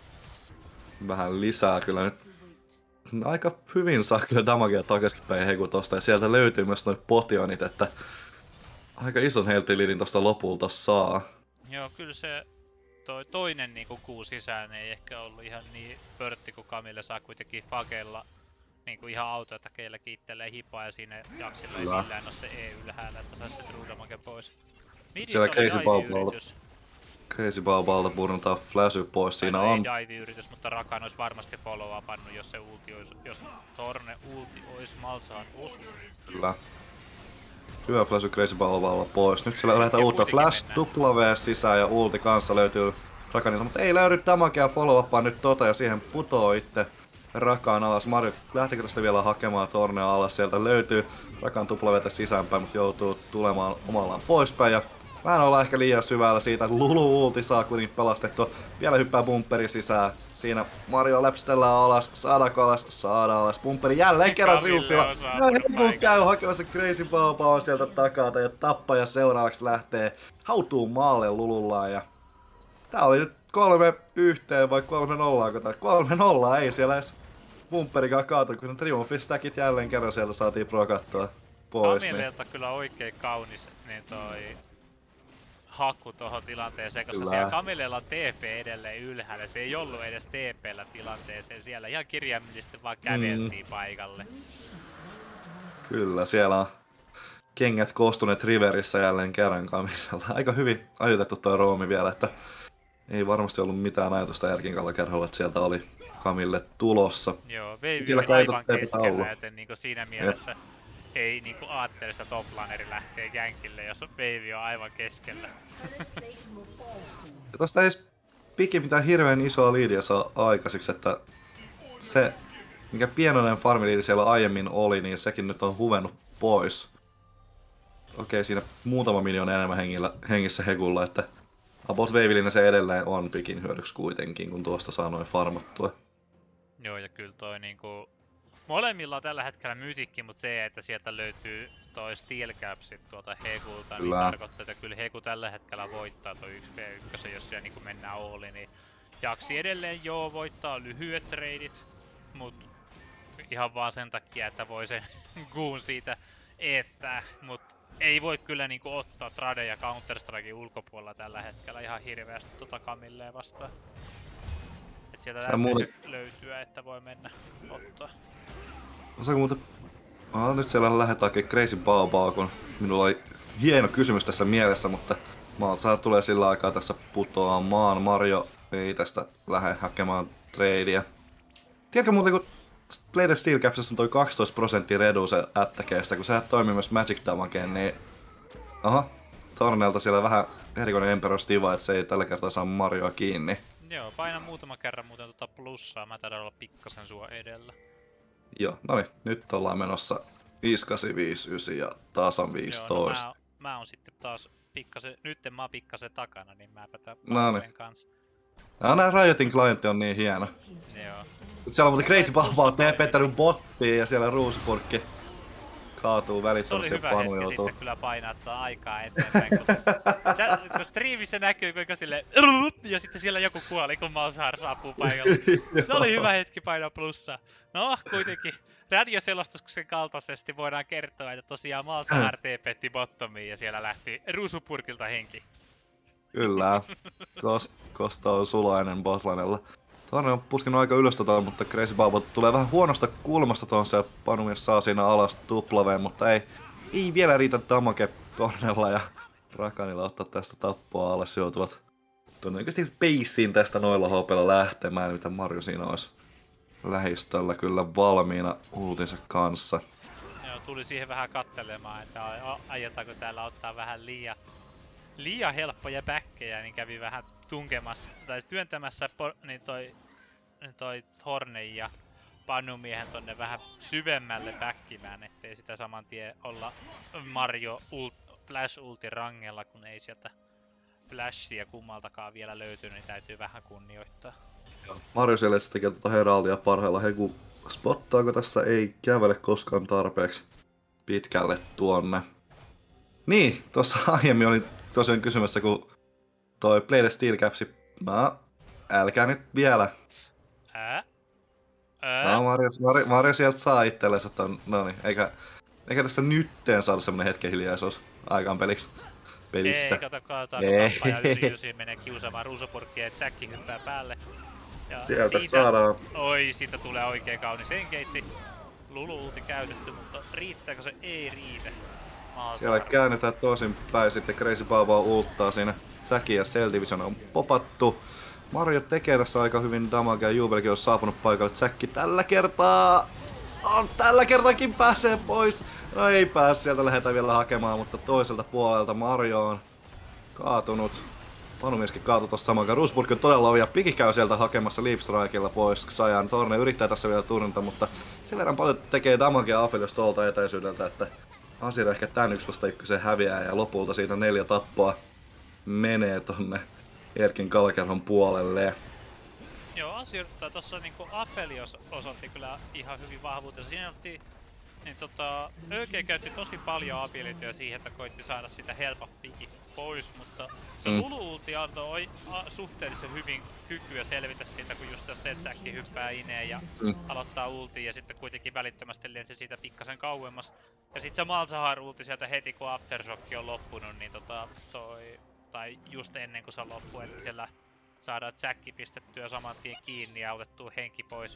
Vähän lisää kyllä nyt. Aika hyvin saa kyllä damagea takaisinpäin heku tosta, ja sieltä löytyy myös noi potionit, että aika ison heltiliidin tosta lopulta saa. Joo, kyllä se toinen niinku kuu sisään ei ehkä ollut ihan niin pörtti, kun Camille saa kuitenkin fakella niinku ihan autotakeilla kiittelee hipaa, ja siinä Jaxilla ei millään ole se E ylhäällä, että saisi se true damage pois. Midissä oli dive-yritys. Crazy Baubalta purnataan flashy pois, siinä on... Ei dive-yritys, mutta Rakan olisi varmasti followa pannut, jos se ulti olisi, jos Thorne ulti olisi Malzahn osunut. Kyllä. Hyvä flashy Crazy Baubalta pois. Nyt siellä lähdetään uutta flash, W sisään ja ulti kanssa löytyy Rakanilta, mutta ei löydy damagea follow-upaa nyt ja siihen putoo itse Rakan alas. Mario lähtikö tästä vielä hakemaan Thornea alas, sieltä löytyy Rakan W sisäänpäin, mutta joutuu tulemaan omallaan poispäin ja vähän ollaan ehkä liian syvällä siitä, että Lulu-ulti saa kuitenkin pelastettua. Vielä hyppää Bumperi sisään. Siinä Mario läpsitellään alas. Saadaanko alas? Saadaan alas. Bumperi jälleen kerran riuppilla. Ja Heku käy hakemassa Crazy Baubaun sieltä takaa. Ja tappaja seuraavaksi lähtee hautuun maalle Lulullaan. Ja tää oli nyt 3-1 vai 3-0, tai 3-0 ei siellä edes Bumperikaan kaatu, kun Triumph-stackit jälleen kerran sieltä saatiin prokattua pois. Camilleelta kyllä oikein kaunis niin toi haku tohon tilanteeseen, koska siellä Camillella on TP edelleen ylhäällä. Se ei ollut edes TP:llä tilanteeseen siellä. Ihan kirjaimellisesti vaan käveltiin paikalle. Kyllä, siellä on kengät koostuneet Riverissä jälleen kerran Camillella. Aika hyvin ajoitettu toi roomi vielä, että ei varmasti ollut mitään ajatusta Erkinkalla kerholla, että sieltä oli Camille tulossa. Joo, Veivi oli aivan keskellä, joten niinku siinä mielessä ei niinku aattele sitä toplaneri lähtee jänkille, jos Veivi on aivan keskellä. Ja tosta ei piki mitään hirveän isoa liidiä saa aikaiseksi, että se mikä pienoinen farmiliidi siellä aiemmin oli, niin sekin nyt on huvennut pois. Okei, siinä muutama miljoona enemmän hengissä Hekulla, että about Veivilinen se edelleen on pikin hyödyksi kuitenkin, kun tuosta saa noin farmattua. Joo, ja kyllä toi niinku... Molemmilla on tällä hetkellä mytikki, mutta se, että sieltä löytyy toi Steel Capsit tuolta Hekulta, niin tarkoittaa, että kyllä Heku tällä hetkellä voittaa toi 1v1, jos siellä niinku mennään all, niin Jaxi edelleen voittaa lyhyet treidit, mut ihan vaan sen takia, että voi sen guun siitä eettää, mut ei voi kyllä niinku ottaa Trade ja Counter-Strikein ulkopuolella tällä hetkellä ihan hirveästi tota Camilleen vastaan. Et sieltä täytyy löytyä, että voi mennä ottaa. Osaako muuten... nyt siellä lähdetäänkin Crazy Baobaa, kun minulla oli hieno kysymys tässä mielessä, mutta Malzahn tulee sillä aikaa tässä putoamaan. Mario ei tästä lähde hakemaan tradea. Tiedätkö muuten, kun Blade Steel Capsissa on toi 12% reduce ättäkeestä, kun sehän toimii myös Magic Damageen, niin... Aha, Thornelta siellä vähän erikoinen Emperor Stiva, että se ei tällä kertaa saa Marioa kiinni. Joo, paina muutama kerran muuten tota plussaa, mä taidan olla pikkasen sua edellä. Joo, no niin, nyt ollaan menossa 5859 ja taas on 15. Joo, no mä oon sitten taas pikkasen, nytten mä oon pikkasen takana, niin mäpä tämän kanssa. Nää Riotin klientti on niin hieno. Joo. Siellä on muuten Crazy Bauba, ne ei pettänyt bottiin ja siellä Ruusupurkki kaatuu Se oli välittömästi ja hyvä Panu hetki joutuu. sitten kyllä painaa tätä aikaa eteenpäin, kun striimissä näkyy kuinka silleen ja sitten siellä joku kuoli, kun Malzahar saapuu paikalle. Se oli hyvä hetki painaa plussaa. No, kuitenkin radioselostuksen kaltaisesti voidaan kertoa, että tosiaan Malzahar TP:tti bottomiin ja siellä lähti ruusupurkilta henki. Kyllä. Kosta on sulainen botlanella. Torne on puskinut aika ylös mutta Crazy Baubo tulee vähän huonosta kulmasta tuohon se Panumies saa siinä alas tuplaveen, mutta ei vielä riitä damage Tornella ja Rakanilla ottaa tästä tappoa alas. Joutuvat todennäköisesti peissiin tästä noilla hopella lähtemään, mitä Mario siinä olisi lähistöllä kyllä valmiina ultinsa kanssa. Joo, tuli siihen vähän kattelemaan, että aietaanko täällä ottaa vähän liian helppoja backkejä, niin kävi vähän tunkemassa tai työntämässä toi Thorne ja Panumiehen tonne vähän syvemmälle backkimään, ettei sitä saman tien olla Mario Flash ulti rangella, kun ei sieltä Flashia kummaltakaan vielä löytynyt, niin täytyy vähän kunnioittaa. Mario siellä tekee Heraldia parhailla Heku spottaako tässä ei kävele koskaan tarpeeksi pitkälle tuonne. Niin, tuossa aiemmin oli tosiaan kysymässä, kun toi Play the Steel Capsi, no, älkää nyt vielä. No, Mario sieltä saa itsellensä ton, noniin, eikä tässä nytteen saada semmonen hetken hiljaisuus aikaan pelissä. Ei, kato, kappa ja 99 menee kiusaamaan ruusupurkkia, et säkki hyppää päälle. Ja sieltä saadaan. Oi, siitä tulee oikein kaunis engage. Lulu-ulti käytetty, mutta riittääkö se? Ei riitä. Siellä käännetään toisin päin, sitten Crazy Baubo uuttaa siinä. Säki ja Cell Division on popattu. Mario tekee tässä aika hyvin damagea ja Jubelkin on saapunut paikalle. Säkki tällä kertaakin pääsee pois. No ei pääs, sieltä lähdetään vielä hakemaan, mutta toiselta puolelta Mario on kaatunut. Panumieskin kaatui tossa samaan aikaan. Roosburg on todella ovi ja Piki käy sieltä hakemassa Leap Strikella pois. Xayan Torne yrittää tässä vielä turnata, mutta sen verran paljon tekee damagea Aphelios tuolta etäisyydeltä, että Asir ehkä tän 1/1 häviää ja lopulta siitä 4 tappoa menee tonne Erkin Kalakerhon puolelle. Joo, Asir tossa niinku Aphelios osoitti kyllä ihan hyvin vahvuutensa. Siinä otti niin ÖG käytti tosi paljon abilityä siihen, että koitti saada sitä helpompikin pois, mutta se Lulu-ulti antoi suhteellisen hyvin kykyä selvitä siitä, kun just se Säkki hyppää ineen ja aloittaa ultiin ja sitten kuitenkin välittömästi lensi siitä pikkasen kauemmas. Ja sit se Malzahar-ulti sieltä heti kun Aftershock on loppunut, niin tai just ennen kuin se loppui, eli siellä saadaan Säkki pistettyä saman tien kiinni ja otettua henki pois.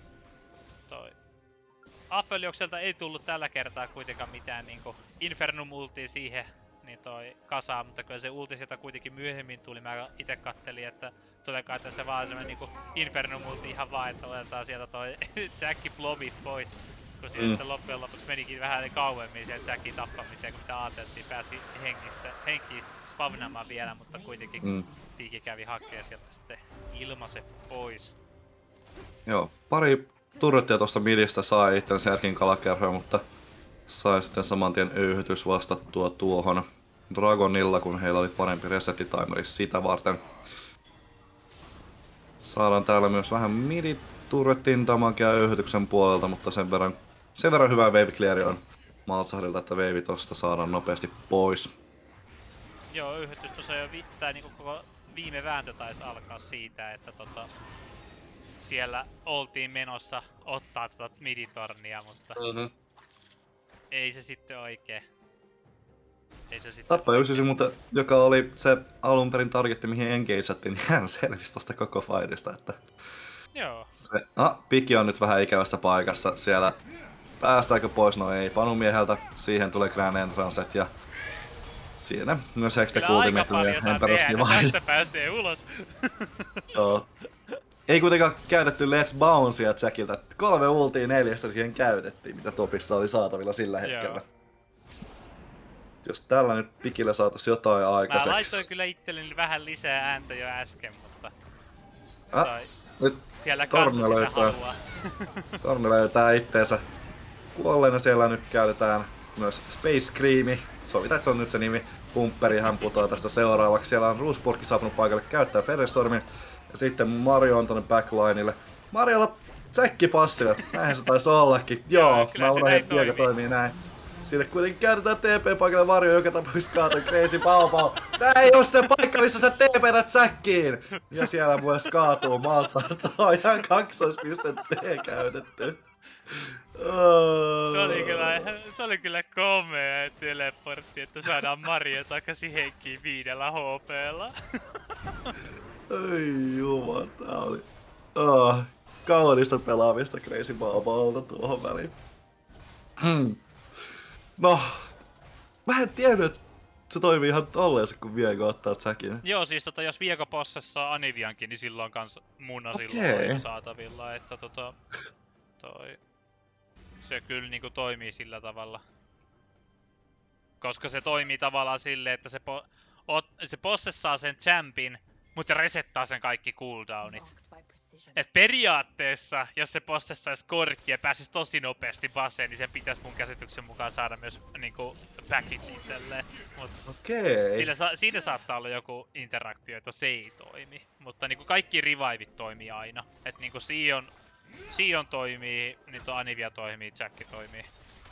Apheliokselta ei tullut tällä kertaa kuitenkaan mitään niinku Infernum-ultia siihen niin kasaan, mutta kyllä se ulti sieltä kuitenkin myöhemmin tuli. Mä ite kattelin, että tuleekaan tässä vaan semmonen niinku Infernum-ulti ihan vaan, että otetaan sieltä toi Jacki blobit pois. Kun siinä sitten loppujen lopuksi menikin vähän kauemmin sieltä Jackin tappamiseen, kun mitä ajateltiin. Pääsi henkiin spavnaamaan vielä, mutta kuitenkin Piki kävi hakee sieltä sitten ilmaiset pois. Joo, pari turrettia tuosta midistä sai itsensä Erkin Kalakerhoa, mutta sai sitten saman tien öyhytys vastattua tuohon Dragonilla, kun heillä oli parempi resettitimeri sitä varten. Saadaan täällä myös vähän midi-turrettin damagea öyhytyksen puolelta, mutta sen verran hyvä wave cleari on Malzaharilta, että wave tosta saadaan nopeasti pois. Joo, öyhytys tuossa jo niinku koko viime vääntö taisi alkaa siitä, että siellä oltiin menossa ottaa miditornia, mutta ei se sitten oikein. Tappa yksisi, mutta joka oli se alun perin targetti, mihin engageattiin, niin hän selvisi tosta koko fightista, että joo. Piki on nyt vähän ikävässä paikassa siellä. Päästäänkö pois? No ei. Panumieheltä siihen tulee Grand Entrancet ja siinä myös Hextech Ultimate ja Emperorski vai. Tästä pääsee ulos. Joo. Ei kuitenkaan käytetty Let's Bouncea Jackilta. 3 ultia 4 siihen käytettiin, mitä topissa oli saatavilla sillä hetkellä. Joo. Jos tällä nyt Pikillä saatais jotain aikaiseksi. Mä laitoin kyllä itselleni vähän lisää ääntä jo äsken, mutta nyt siellä kanssa sitä haluaa. Torne löytää itteensä kuolleena. Siellä nyt käytetään myös Space Screami. Sovitaan, että se on nyt se nimi. Pumperi, hän putoaa tästä seuraavaksi. Siellä on Roosburg saapunut paikalle käyttää Featherstormin. Ja sitten Mario on tonne backlineille. Mariolla säkkipassivat. Näinhän se taisi ollakin. Joo, mä unohdin, että tieko toimii näin. Sinne kuitenkin käytetään TP-paikalle varjo, joka tapauksessa kaaton Crazy Pau. Tää ei oo se paikka, missä sä TP:t säkkiin! Ja siellä myös kaatuu Malzahar. Ihan kaksoispiste T käytetty. Se oli kyllä komea teleportti, että saadaan Mario takaisin henkiin 5 HP:lla. Ei jumala, tää oli... kaunista pelaamista Crazy Babalta tuohon väliin. No, mä en tiennyt, että se toimii ihan tolleensa, kun Viego ottaa säkin. Joo, siis jos Viego possessaa Aniviankin, niin silloin kans Muna silloin on saatavilla, että se kyllä niinku toimii sillä tavalla. Koska se toimii tavallaan silleen, että se possessaa sen champin, mutta resettaa sen kaikki cooldownit. Et periaatteessa, jos se possessaisi korkki ja pääsisi tosi nopeasti baseen, niin sen pitäisi mun käsityksen mukaan saada myös niinku package itselleen. Siinä saattaa olla joku interaktio, että se ei toimi. Mutta niinku kaikki reviveit toimii aina. Et niinku Sion toimii, niin Anivia toimii, Jack toimii.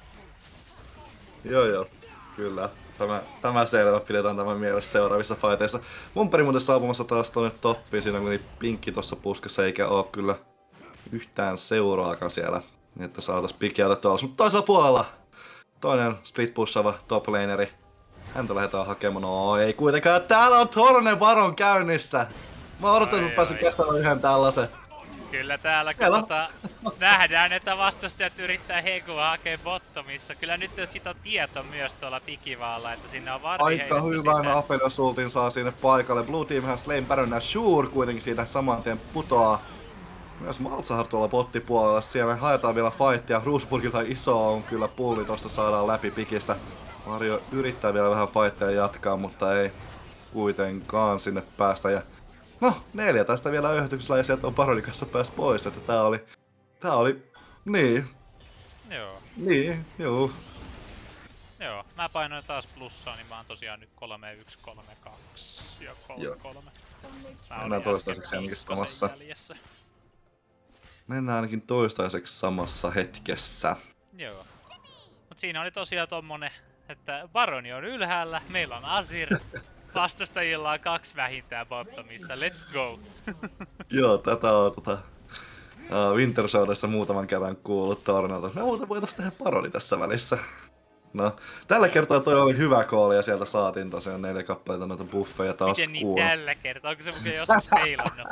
Joo, kyllä. Tämä selvä, pidetään tämän mielessä seuraavissa fighteissa. Mun pari muuten saapumassa taas tonne toppiin, siinä on pinkki tossa puskessa, eikä oo kyllä yhtään seuraakaan siellä. Että saatais pikkiä otettua alas. Mutta toisella puolella toinen split pushava top laneri. Häntä lähdetään hakemaan. No ei kuitenkaan, täällä on Torne Baron käynnissä. Mä odotan, että pääsin kestämään yhden tällaisen. Kyllä täällä nähdään, että vastustajat yrittää Hegua hakea bottomissa. Kyllä nyt siitä on tieto myös tuolla Pikivaalla, että sinne on varmi aika hyvän Aphelios-ultin saa sinne paikalle. Blue Teamhän Slain Baron Shure kuitenkin siitä saman tien putoaa. Myös Malzahar tuolla bottipuolella. Siellä haetaan vielä fightia. Roseburgilta iso on kyllä pulli, tosta saadaan läpi Pikistä. Mario yrittää vielä vähän fightia jatkaa, mutta ei kuitenkaan sinne päästä. Ja no, 4 tästä vielä yhtyksellä ja sieltä on Baronin kanssa pääs pois, että tää oli, niin. Joo. Niin, joo. Joo, mä painoin taas plussaa, niin mä oon tosiaan nyt 3-1, 3-2 ja 3-3. Mennään toistaiseksi ainakin samassa. Mennään ainakin toistaiseksi samassa hetkessä. Joo. Mut siinä oli tosiaan tommonen, että Baroni on ylhäällä, meillä on Azir. Vastustajilla on 2 vähintään bottomissa, let's go! Joo, tätä on Winter Showdessa muutaman kerran kuullut Tornalta. Me muuten voitais tehdä paroni tässä välissä. No, tällä kertaa toi oli hyvä kooli ja sieltä saatiin tosiaan 4 kappaleita noita buffeja taas. Miten niin tällä kertaa? Onko se mukaan joskus peilannut?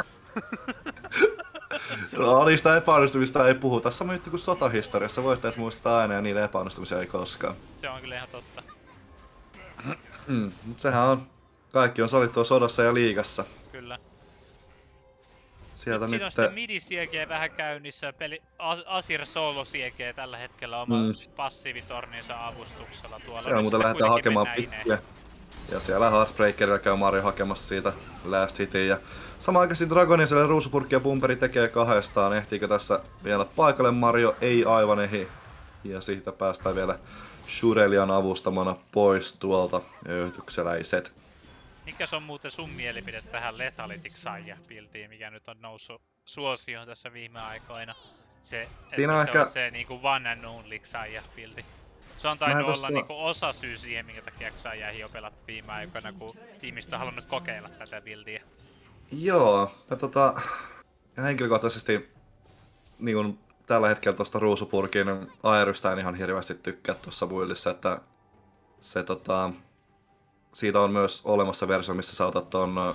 No, niistä epäonnistumista ei puhuta. Sama juttu kuin sotahistoriassa. Voittajat muistaa aina ja niiden epäonnistumisia ei koskaan. Se on kyllä ihan totta. Mut sehän on... Kaikki on sovittua sodassa ja liigassa. Kyllä. Sieltä siinä on sitten midi-siekee vähän käynnissä. Azir solo-siekee tällä hetkellä oman passiivitorninsa avustuksella tuolla. Siellä muuten lähdetään hakemaan pikkiä. Ja siellä Heartbreakerilla käy Mario hakemassa siitä last hitin. Ja samaan aikaan Dragonin siellä Ruusupurkki ja Pumperi tekee 2. Ehtiikö tässä vielä paikalle Mario? Ei aivan ehdi. Ja siitä päästään vielä Shurelian avustamana pois tuolta yhtykseläiset. Mikäs on muuten sun mielipide tähän Lethality Xayah-buildiin, mikä nyt on noussut suosioon tässä viime aikoina? Se, että se on se niinku one and only Xayah-buildi. Se on tainnut olla niinku osa syy siihen, minkä takia Xayahia on pelattu viime aikoina, kun ihmiset on halunnut kokeilla tätä buildia. Joo, ja henkilökohtaisesti niin tällä hetkellä tuosta Ruusupurkin Aerystä en ihan hirveästi tykkää tuossa buildissa, että se siitä on myös olemassa versio, missä sä otat ton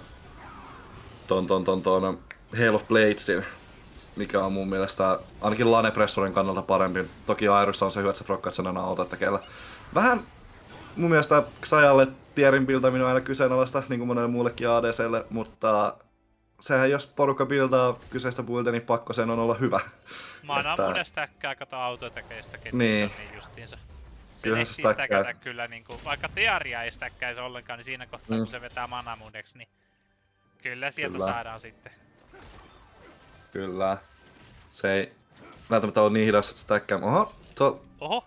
Hail of Bladesin, mikä on mun mielestä ainakin Lane-pressurin kannalta parempi. Toki Aeryssä on se hyvä, että sä prokkaat sen aina auto-attackilla. Vähän mun mielestä Xayalle tierin buildaminen on aina kyseenalaista, niin kuin monelle muullekin ADClle, mutta sehän jos porukka buildaa kyseistä buildia, niin pakko sen on olla hyvä. Mana mun stäkkää kato auto-attackeista niin justiinsa. Se ehtii stäkätä kyllä niinku, vaikka Tearia ei stäkkäisi ollenkaan, niin siinä kohtaa kun se vetää manamudeksi, niin kyllä sieltä saadaan sitten. Kyllä. Se ei välttämättä ole niin hidas stäkkää. Oho!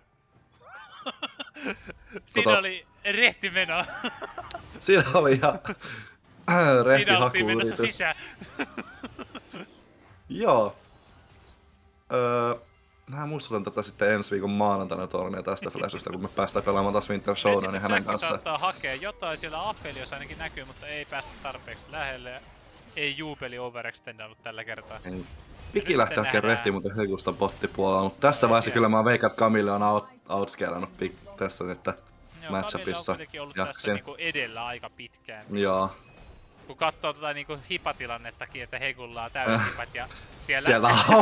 Siinä oli rehtimeno. Siinä oli ihan Siinä oltiin menossa sisään. Joo. mä muistutan tätä sitten ensi viikon maanantaina tornia tästä Flashusta, kun me päästään pelaamaan taas Winter Showdownin hänen kanssaan. Saattaa hakea jotain siellä Aphelios ainakin näkyy, mutta ei päästä tarpeeksi lähelle. Ei Juupeli overextendannut tällä kertaa. Piki lähtee oikein rehtiin, mutta Hekusta bottipuolella, mutta tässä vaiheessa kyllä mä veikkaan, että Camille on outscalannut tässä että matchupissa. Camille on kuitenkin ollut tässä niinku edellä aika pitkään. Joo. Kun katsoo tota niinku hipatilannettakin, että Hekulla on täydet hipat ja siellä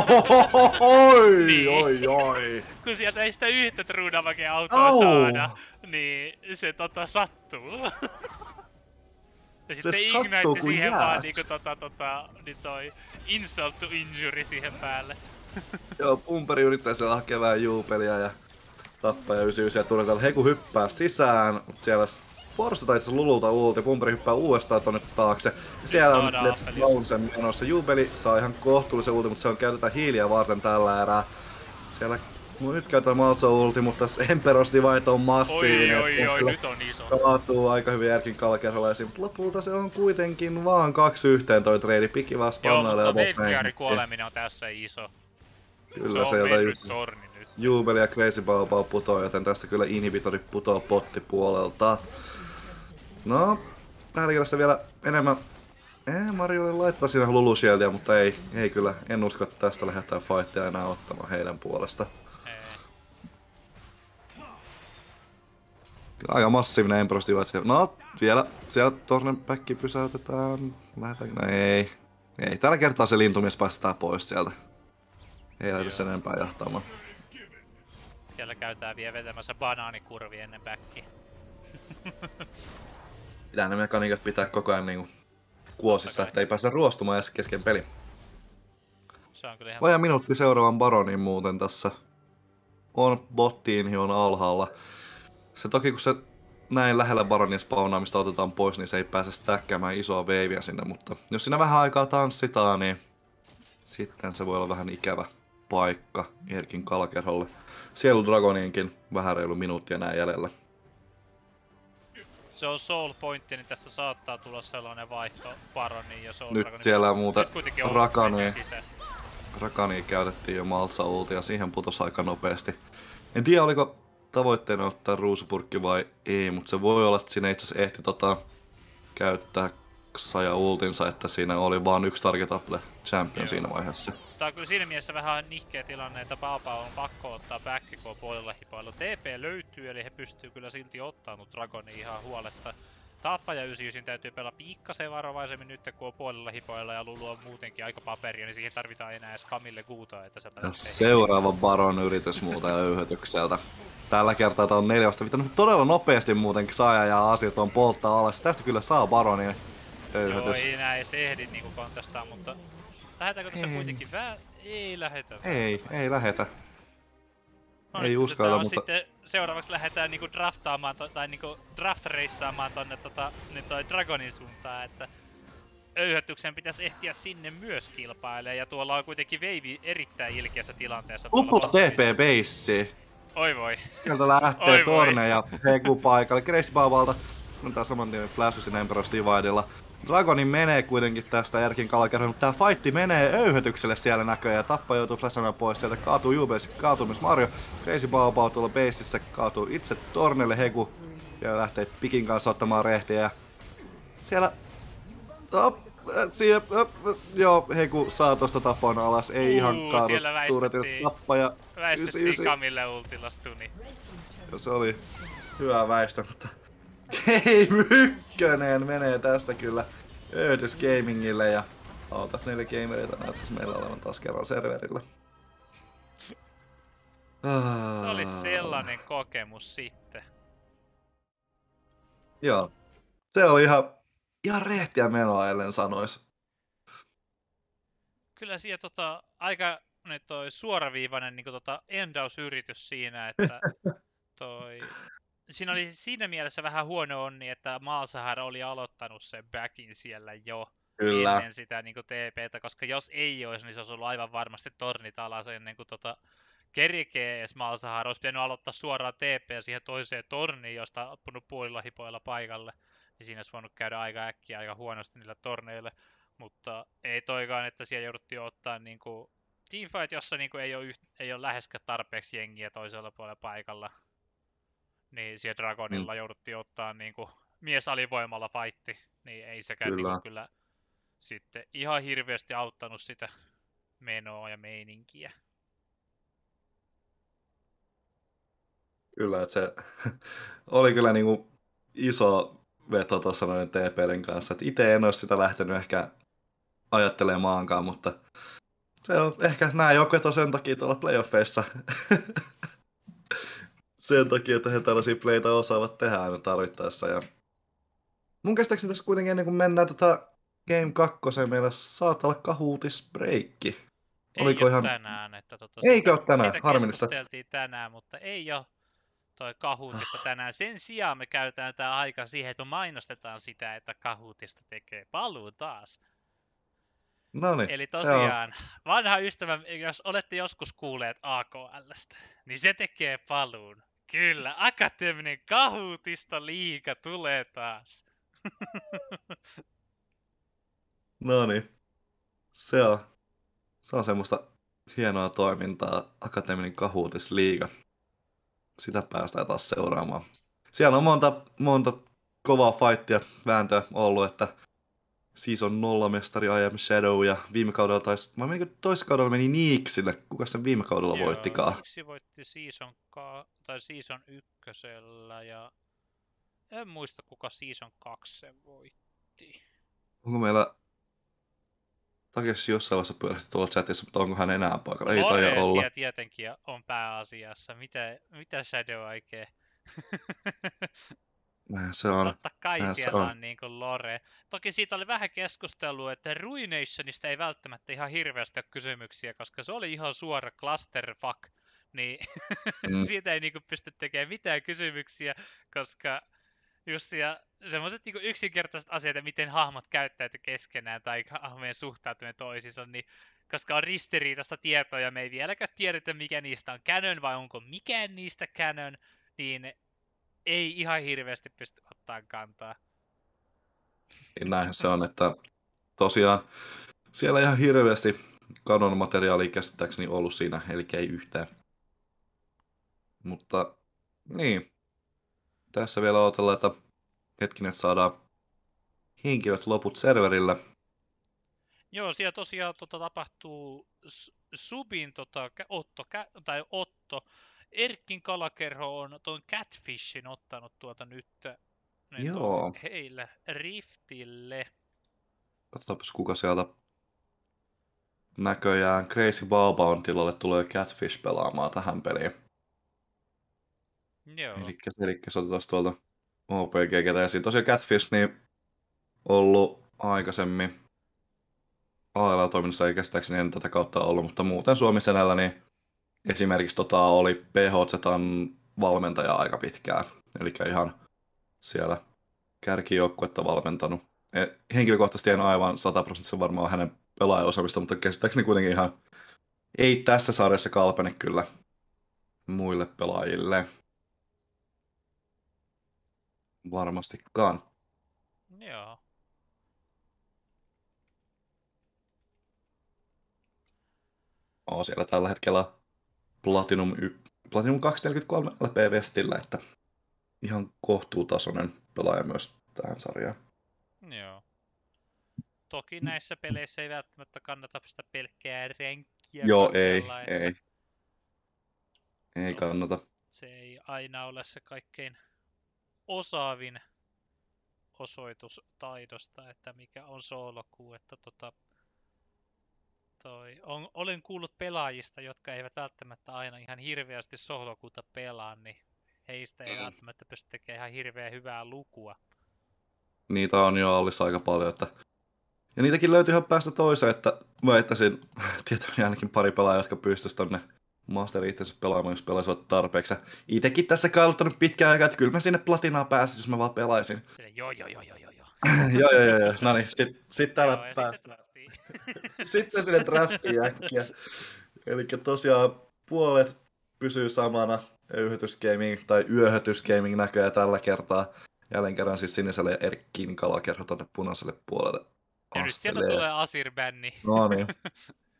oi. Kun sieltä ei sitä yhtä Trudavagen autoa saada, niin se sattuu. Ja se sitten sattuu Ignite kuin siihen jäät. vaan niinku niin toi insult to injury siihen päälle. Joo, Pumperi yrittää siellä hakea vähän Juupelia ja Tappaja 99 ja tulee Heku hyppää sisään, mutta siellä Forssa tai itse Lululta ulti, Pumperi hyppää uudestaan tonne taakse. Ja siellä on Let's Bounsen menossa. Juupeli saa ihan kohtuullisen ulti, mutta se on käytetään hiiliä varten tällä erää. Siellä nyt käytetään Maltsa ulti, mutta Emperor's Divide on massiivinen. Oi, nyt on iso. Kaatuu aika hyvin Erkin kalkerhalaisiin, mutta lopulta se on kuitenkin vaan 2-1 toi trade. Piki vaan spannailee ja botlane. Joo, mutta Velkiarin kuoleminen on tässä iso. Kyllä se on mennyt just torni nyt. Juubeli ja Crazy Baobao putoo, joten tässä kyllä Inhibitori putoo pottipuolelta. No, tällä kerrassa vielä enemmän. Marjolle laittaa siinä Lulu Shieldia, mutta ei kyllä. En usko, että tästä lähdetään fightia enää ottamaan heidän puolesta. Kyllä aika massiivinen Emperor's Divide. No, vielä siellä Tornen päkki pysäytetään. Lähdetäänkö? No ei. Ei, tällä kertaa se lintumies päästään pois sieltä. Ei lähdetä sen enempää jahtaamaan. Siellä käytään vielä vetämässä banaanikurvi ennen backia. Pitää ne mekaniikat pitää koko ajan niinku kuosissa, ettei pääse ruostumaan edes kesken peli. Se on kyllä ihan... Vajaa minuutti seuraavan Baronin muuten tässä. On bottiin, on alhaalla. Se toki kun se näin lähellä Baronin spawnaamista otetaan pois, niin se ei pääse stäkkäämään isoa waveä sinne, mutta jos siinä vähän aikaa tanssitaan, niin sitten se voi olla vähän ikävä paikka Erkin Kalkerholle. Sielu Dragoniinkin vähän reilu minuuttia näin jäljellä. Se on Soul Pointti, niin tästä saattaa tulla sellainen vaihto Baroniin ja Soul Nyt Dragonin. siellä muuten Rakani käytettiin jo Maltsa ulti ja siihen putosi aika nopeasti. En tiedä oliko tavoitteena ottaa ruusupurkki vai ei, mutta se voi olla, että siinä itse asiassa ehti käyttää Saja ultinsa, että siinä oli vaan yksi target up champion siinä vaiheessa. Tää on kyllä siinä mielessä vähän nihkeä tilanne, että Baobao on pakko ottaa back, kun on puolella hipoilla. TP löytyy, eli he pystyy kyllä silti ottanut Dragonin ihan huoletta. Tappaja 99 täytyy pelaa pikkasen varovaisemmin nyt, kun on puolella hipoilla ja Lulu on muutenkin aika paperia, niin siihen tarvitaan enää edes Camille Guutaa, että se pääsee. Seuraava Baron yritys muuten öyhötykseltä. Tällä kertaa tää on 4 vasta todella nopeasti muutenkin Saja ja asiat on polttaa alas. Tästä kyllä saa Baronin öyhötys. Joo, ei enää edes ehdi niinku kontestaa, mutta lähetäänkö tässä kuitenkin ei lähetä. Ei lähetä. No, ei uskalla, mutta... Sitten seuraavaksi lähdetään niinku draftaamaan tai niinku draft-reissaamaan tonne nyt toi Dragonin suuntaan, että öyhötyksen pitäisi ehtiä sinne myös kilpailemaan, ja tuolla on kuitenkin Veivi erittäin ilkeässä tilanteessa. Lupaa TP-beissi. Oi voi. Sieltä lähtee Torne ja Heku paikalle. Crazy Baobalta on tää saman tien Flashusin Emperor's Dividella. Dragonin menee kuitenkin tästä Erkin Kalkerholle, mutta tää fightti menee öyhötykselle siellä näköjään. Tappa joutuu flashamaan pois sieltä, kaatuu Juubeliksi, kaatuu myös Mario. Crazy Baobao tuolla basessa kaatuu itse Tornelle Heku ja lähtee Pikin kanssa ottamaan rehtiä. Siellä... Joo, Heku saa tosta Tapon alas, ei ihan kaadu. Siellä väistettiin Camille ultilla stuni. Se oli hyvä väistö, mutta... Game 1 menee tästä kyllä Öötys Gamingille ja autat 4 gamereita näyttäisi meillä olevan taas kerran serverillä. Se oli sellainen kokemus sitten. Joo. Se oli ihan rehtiä menoa, ellen sanois. Kyllä siellä aika toi suoraviivainen niin endausyritys siinä, että siinä oli siinä mielessä vähän huono onni, että Malzahar oli aloittanut sen backin siellä jo ennen sitä niin TPtä, koska jos ei olisi, niin se olisi ollut aivan varmasti tornit alas ennen kuin kerkee edes Malzahar. Olisi pitänyt aloittaa suoraan TP siihen toiseen torniin, josta on appunut puolilla hipoilla paikalle, niin siinä olisi voinut käydä aika äkkiä aika huonosti niillä torneille, mutta ei toikaan, että siellä jouduttiin ottaa niin kuin teamfight, jossa niinku ei ole läheskään tarpeeksi jengiä toisella puolella paikalla, niin siellä Dragonilla jouduttiin ottaa niinku mies alivoimalla fightti, niin ei sekään Kyllä. niinku kyllä sitten ihan hirveästi auttanut sitä menoa ja meininkiä. Kyllä, että se oli kyllä niinku iso veto tuossa noiden TP:den kanssa. Et itse en olisi sitä lähtenyt ehkä ajattelemaankaan, mutta se on ehkä nämä joukkueet on sen takia tuolla playoffeissa. Sen takia, että he tällaisia playta osaavat tehdä aina tarvittaessa. Ja mun käsittääkseni tässä kuitenkin ennen kuin mennään Game 2, meillä saattaa olla kahuutisbreikki. Oliko ei ole ihan... tänään. Että Eikö ole tänään? Siitä Harmillista. keskusteltiin tänään, mutta ei ole toi Kahootista tänään. Sen sijaan me käytetään tämä aika siihen, että me mainostetaan sitä, että Kahootista tekee paluu taas. Noniin, Eli tosiaan, vanha ystävä, jos olette joskus kuulleet AKL:stä, niin se tekee paluun. Kyllä, akateeminen Kahootista liiga tulee taas. Noniin. Se on semmoista hienoa toimintaa, akateeminen kahuutisliiga. Sitä päästään taas seuraamaan. Siellä on monta kovaa fightia, vääntöä ollut, että Season 0 mestari I Am Shadow ja viime kaudella toisessa kaudella meni Niiksille. Kuka sen viime kaudella voittikaan? Niiksi voitti Season 1 ja en muista kuka Season 2 sen voitti. Onko meillä Takeshi jossain vaiheessa pyörähti tuolla chatissa, mutta onko hän enää paikalla? Ei taida olla. Loresia tietenkin on pääasiassa. Mitä Shadow aikee? Näin se on. Totta kai siellä on niin kuin lore. Toki siitä oli vähän keskustelua, että Ruinationista ei välttämättä ihan hirveästi ole kysymyksiä, koska se oli ihan suora clusterfuck. Niin siitä ei niin kuin pysty tekemään mitään kysymyksiä, koska just ja semmoiset niin yksinkertaiset asiat, miten hahmot käyttäytyy keskenään tai hahmojen suhtautuminen toisiinsa, niin koska on ristiriitaista tietoa ja me ei vieläkään tiedetä, mikä niistä on canon vai onko mikään niistä canon, niin ei ihan hirveästi pysty ottaa kantaa. Näinhän se on, että tosiaan siellä ihan hirveästi canon-materiaalia käsittääkseni ollut siinä, eli ei yhtään. Mutta niin, tässä vielä odotellaan, että hetkinen että henkilöt loput serverille. Joo, siellä tosiaan tapahtuu Subin Otto. Erkkin Kalakerho on tuon Catfishin ottanut nyt Joo. heille Riftille. Katsotaanpas kuka sieltä näköjään Crazy Balbaon tilalle tulee Catfish pelaamaan tähän peliin. Joo. Elikkä se otetaan tuolta OPG:tä esiin. Tosiaan Catfish niin ollut aikaisemmin ALL-toiminnassa ei käsittääkseni en tätä kautta ollut, mutta muuten Suomi-senällä niin esimerkiksi oli PHZ:n valmentaja aika pitkään. Eli ihan siellä kärkijoukkuetta valmentanut. Henkilökohtaisesti en aivan 100% varmaan hänen pelaajaosaamista, mutta käsittääkseni kuitenkin ihan ei tässä sarjassa kalpene kyllä muille pelaajille. Varmastikaan. Joo. On siellä tällä hetkellä Platinum 243 LP Westillä, että ihan kohtuutasoinen pelaaja myös tähän sarjaan. Joo. Toki näissä peleissä ei välttämättä kannata sitä pelkkää renkkiä. Joo, ei kannata. Se ei aina ole se kaikkein osaavin osoitus taidosta, että mikä on soolokuu, että olen kuullut pelaajista, jotka eivät välttämättä aina ihan hirveästi soolokuuta pelaa, niin heistä ei välttämättä pysty tekemään ihan hirveän hyvää lukua. Niitä on jo ollut aika paljon, että ja niitäkin löytyy ihan päästä toiseen, että väittäisin tietäväni ainakin pari pelaajaa, jotka pystyisivät tonne Masteri itsensä pelaamaan, jos pelaisivat tarpeeksi. Itsekin tässä kailuttanut pitkään aikaa, että kyllä mä sinne platinaan pääsisin, jos mä vaan pelaisin. Joo. Joo. No niin, sit täällä päästään. Sitten sinne draftiin äkkiä. Eli tosiaan puolet pysyy samana. Yöhötysgaming näköjään tällä kertaa. Jälleen kerran siis siniselle ja Erkkin Kalakerho tonne punaiselle puolelle. Ja nyt sieltä tulee Asir-bänni. No niin.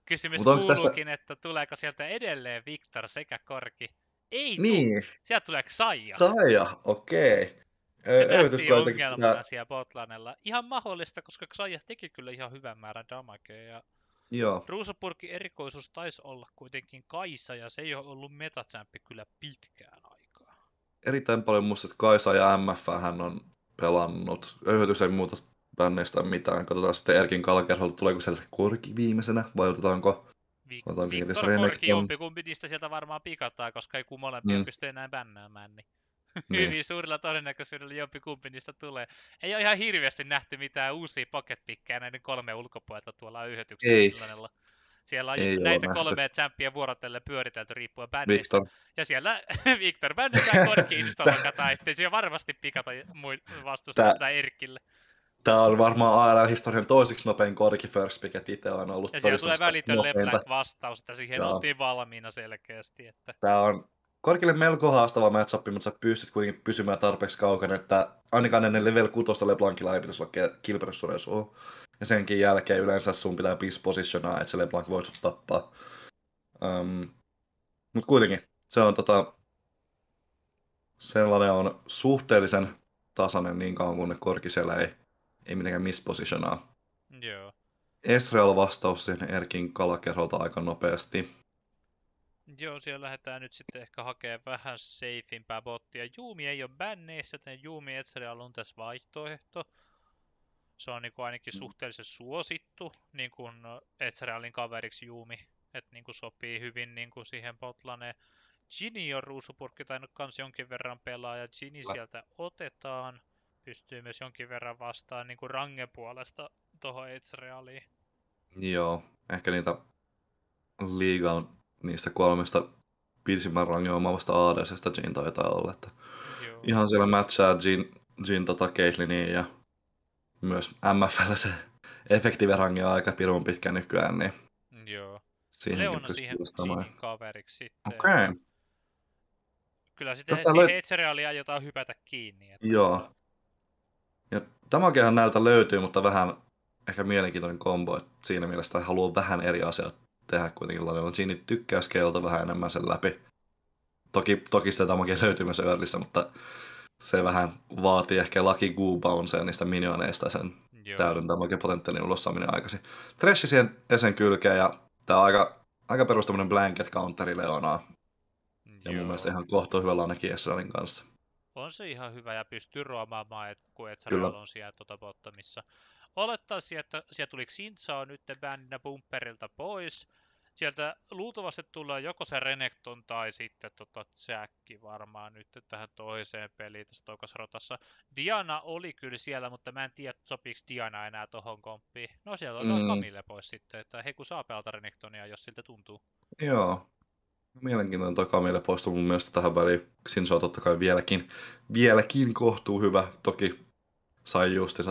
Kysymys Mutta onko tässä... kuuluukin, että tuleeko sieltä edelleen Victor sekä Korki? Ei tuu. Niin, Sieltä tulee Xayah. Xayah, okei. Se nähtiin Öyhtyskoitakin ongelmana pitää... siellä botlanella. Ihan mahdollista, koska Xayah teki kyllä ihan hyvän määrän damagea. Ja Joo, Ruusapurkin erikoisuus taisi olla kuitenkin Kaisa, ja se ei ole ollut metachampi kyllä pitkään aikaa. erittäin paljon musta, että Kaisa ja MF hän on pelannut. Öyhytys ei muuta bänneistä mitään. Katsotaan sitten Erkin Kalakerholta, tuleeko sieltä Korki viimeisenä, vai otetaanko Victor Korki jompikumpi niistä sieltä varmaan pikataan, koska ei kun molempia pysty enää bännäämään, niin hyvin suurella todennäköisyydellä jompikumpi niistä tulee. Ei ole ihan hirveästi nähty mitään uusia pocketpikkejä näiden 3 ulkopuolelta tuolla yhdytyksellä. Siellä on ei näitä ole 3 champia vuorotellen pyöritelty riippuen bänneistä. Victor. Ja siellä Victor bännetään Korki instalokataan, ettei siellä varmasti pikata vastusta tai Erkille. Tämä on varmaan ARL-historian toiseksi nopein Korki first pick, että itse on ollut ja siellä tulee välitön nopeinta. LeBlanc-vastaus, että siihen oltiin valmiina selkeästi. Että... Tämä on Korkille melko haastava matchup, mutta sä pystyt kuitenkin pysymään tarpeeksi kaukana, että ainakaan ennen level 6 LeBlancilla ei pitäisi olla killpressureisua. Ja senkin jälkeen yleensä sun pitää positionaa, että se LeBlanc voi sut tappaa. Mutta kuitenkin, se on sellainen on suhteellisen tasainen niin kauan, kun ne Korki siellä ei mitenkään mispositionaa. Joo. Ezreal vastaus siihen Erkin Kalakerholta aika nopeasti. Joo, siellä lähdetään nyt sitten ehkä hakemaan vähän safeimpää bottia. Juumi ei ole bänneissä, joten Juumi Ezreal on tässä vaihtoehto. Se on niinku ainakin suhteellisen suosittu niin kuin Ezrealin kaveriksi Juumi. Että niinku sopii hyvin niinku siihen botlaneen. Ginny on Ruusupurkki tainnut kans jonkin verran pelaa ja Ginny sieltä otetaan. Pystyy myös jonkin verran vastaan niinku rangen puolesta tuohon Ezrealiin. Joo, ehkä niitä liigan niistä 3 pisimmän rangin omaavasta ADC:stä Jhin taitaa olla. Että ihan siellä matchaa Jhin Caitlynniin ja myös MFL se efektiive rangi on aika pirun pitkä nykyään. Niin joo. Leona siihen Jhinin kaveriksi sitten. Okei. Kyllä sitten siihen Ezrealia aiotaan hypätä kiinni. Että... Joo. Ja tämäkin näiltä löytyy, mutta vähän ehkä mielenkiintoinen kombo, että siinä mielessä haluaa vähän eri asiat tehdä kuitenkin. Jhin tykkää scaleta vähän enemmän sen läpi. Toki sitä tämäkin löytyy myös Earlyssä, mutta se vähän vaatii ehkä Lucky Goobouncea niistä minioneista sen täyden tämäkin potentiaalin ulos saaminen aikaisin. Thresh siihen esen kylkeen ja tää on aika perus tämmönen blanket counteri Leonaa. Ja mun mielestä ihan kohtuu hyvällä ainakin Ezrealin kanssa. On se ihan hyvä ja pystyy roomaamaan, kun Ezreal on siellä bottomissa. Olettaisin, että siellä tuli Xinzhao nyt bändinä bumperilta pois. Sieltä luultavasti tulee joko se Renekton tai sitten Jack varmaan nyt tähän toiseen peliin tässä toisessa rotassa. Diana oli kyllä siellä, mutta mä en tiedä, sopiiko Diana enää tohon komppiin. No sieltä on Camille pois sitten, että he kun saa pelata Renektonia, jos siltä tuntuu. Joo. Mielenkiintoinen toi Camille poistuu mun mielestä tähän väliin. Xinzhao on totta kai vieläkin kohtuu hyvä. Toki sai justiinsa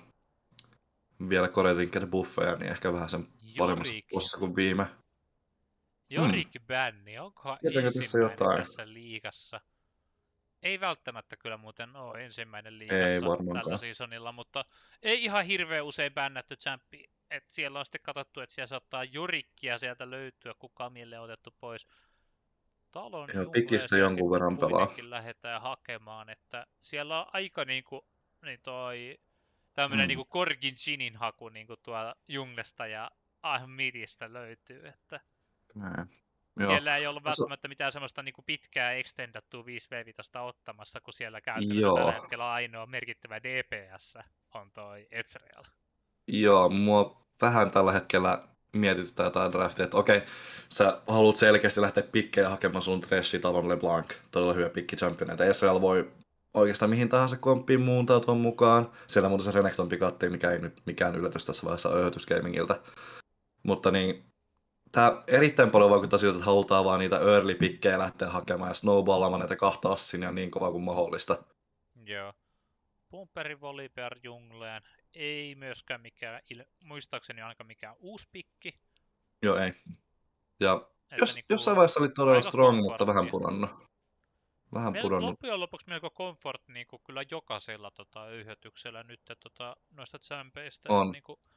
vielä Corerinken buffeja, niin ehkä vähän sen paremmassa posissa kuin viime. Jorik bänni, onkohan ensimmäinen tässä liigassa? Ei välttämättä kyllä muuten ole ensimmäinen liigassa tällä seasonilla, mutta ei ihan hirveän usein bännätty champi. Et siellä on sitten katsottu, että siellä saattaa Jorikkia sieltä löytyä, kun Camille on otettu pois. Talon pikistä jonkun verran pelaa. Lähdetään hakemaan, että siellä on aika niin tämmöinen niinku Korgin Jhinin haku niinku tuolla junglesta ja midistä löytyy, että siellä ei ollut välttämättä mitään semmoista niinku pitkää extendattua 5v5 ottamassa, kun siellä käytännössä tällä hetkellä ainoa merkittävä DPS on toi Ezreal. Joo, mua vähän tällä hetkellä mietityttää jotain draftia, että okei, sä haluat selkeästi lähteä pikkejä hakemaan sun Threshi, Talon, LeBlanc, todella hyvä pikki champion, että Ezreal voi oikeastaan mihin tahansa komppiin muuntautua mukaan. Siellä muuten se Renekton pikattiin, mikä ei nyt mikään yllätys tässä vaiheessa Öyhötysgamingiltä. Mutta niin, tää erittäin paljon vaikuttaa siltä, että halutaan vaan niitä early pikkejä lähteä hakemaan ja snowballamaan näitä 2 assinia niin kovaa kuin mahdollista. Joo. Pumperi Volibear jungleen. Ei myöskään mikään, muistaakseni ainakaan mikään uusi pikki. Joo, ei. Ja jossain vaiheessa oli todella strong, mutta vähän pudonnut. Loppujen lopuksi melko comfort niin kyllä jokaisella yhdytyksellä nyt noista champeista. On. Niin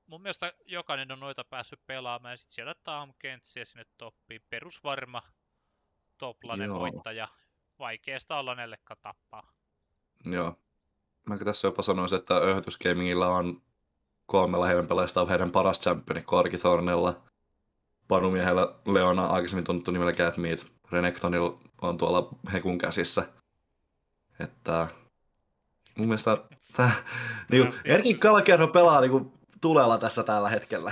mun mielestä jokainen on noita päässyt pelaamaan, ja sit siellä Tahm Kentsiä sinne toppiin. Perusvarma toplanen Joo, voittaja. Vaikeasta olla nellekka tappaa. joo. Mä tässä jopa sanoisin, että Öhötys Gamingilla on 3 heidän pelaajista on heidän paras championi Korki Thornella. Panumiehellä Leona aikaisemmin tunnettu nimellä Catmeat. Renektonilla on tuolla Hekun käsissä. Että mun mielestä tää, niinku, Erkin Kalakerho pelaa niinku tulella tässä tällä hetkellä.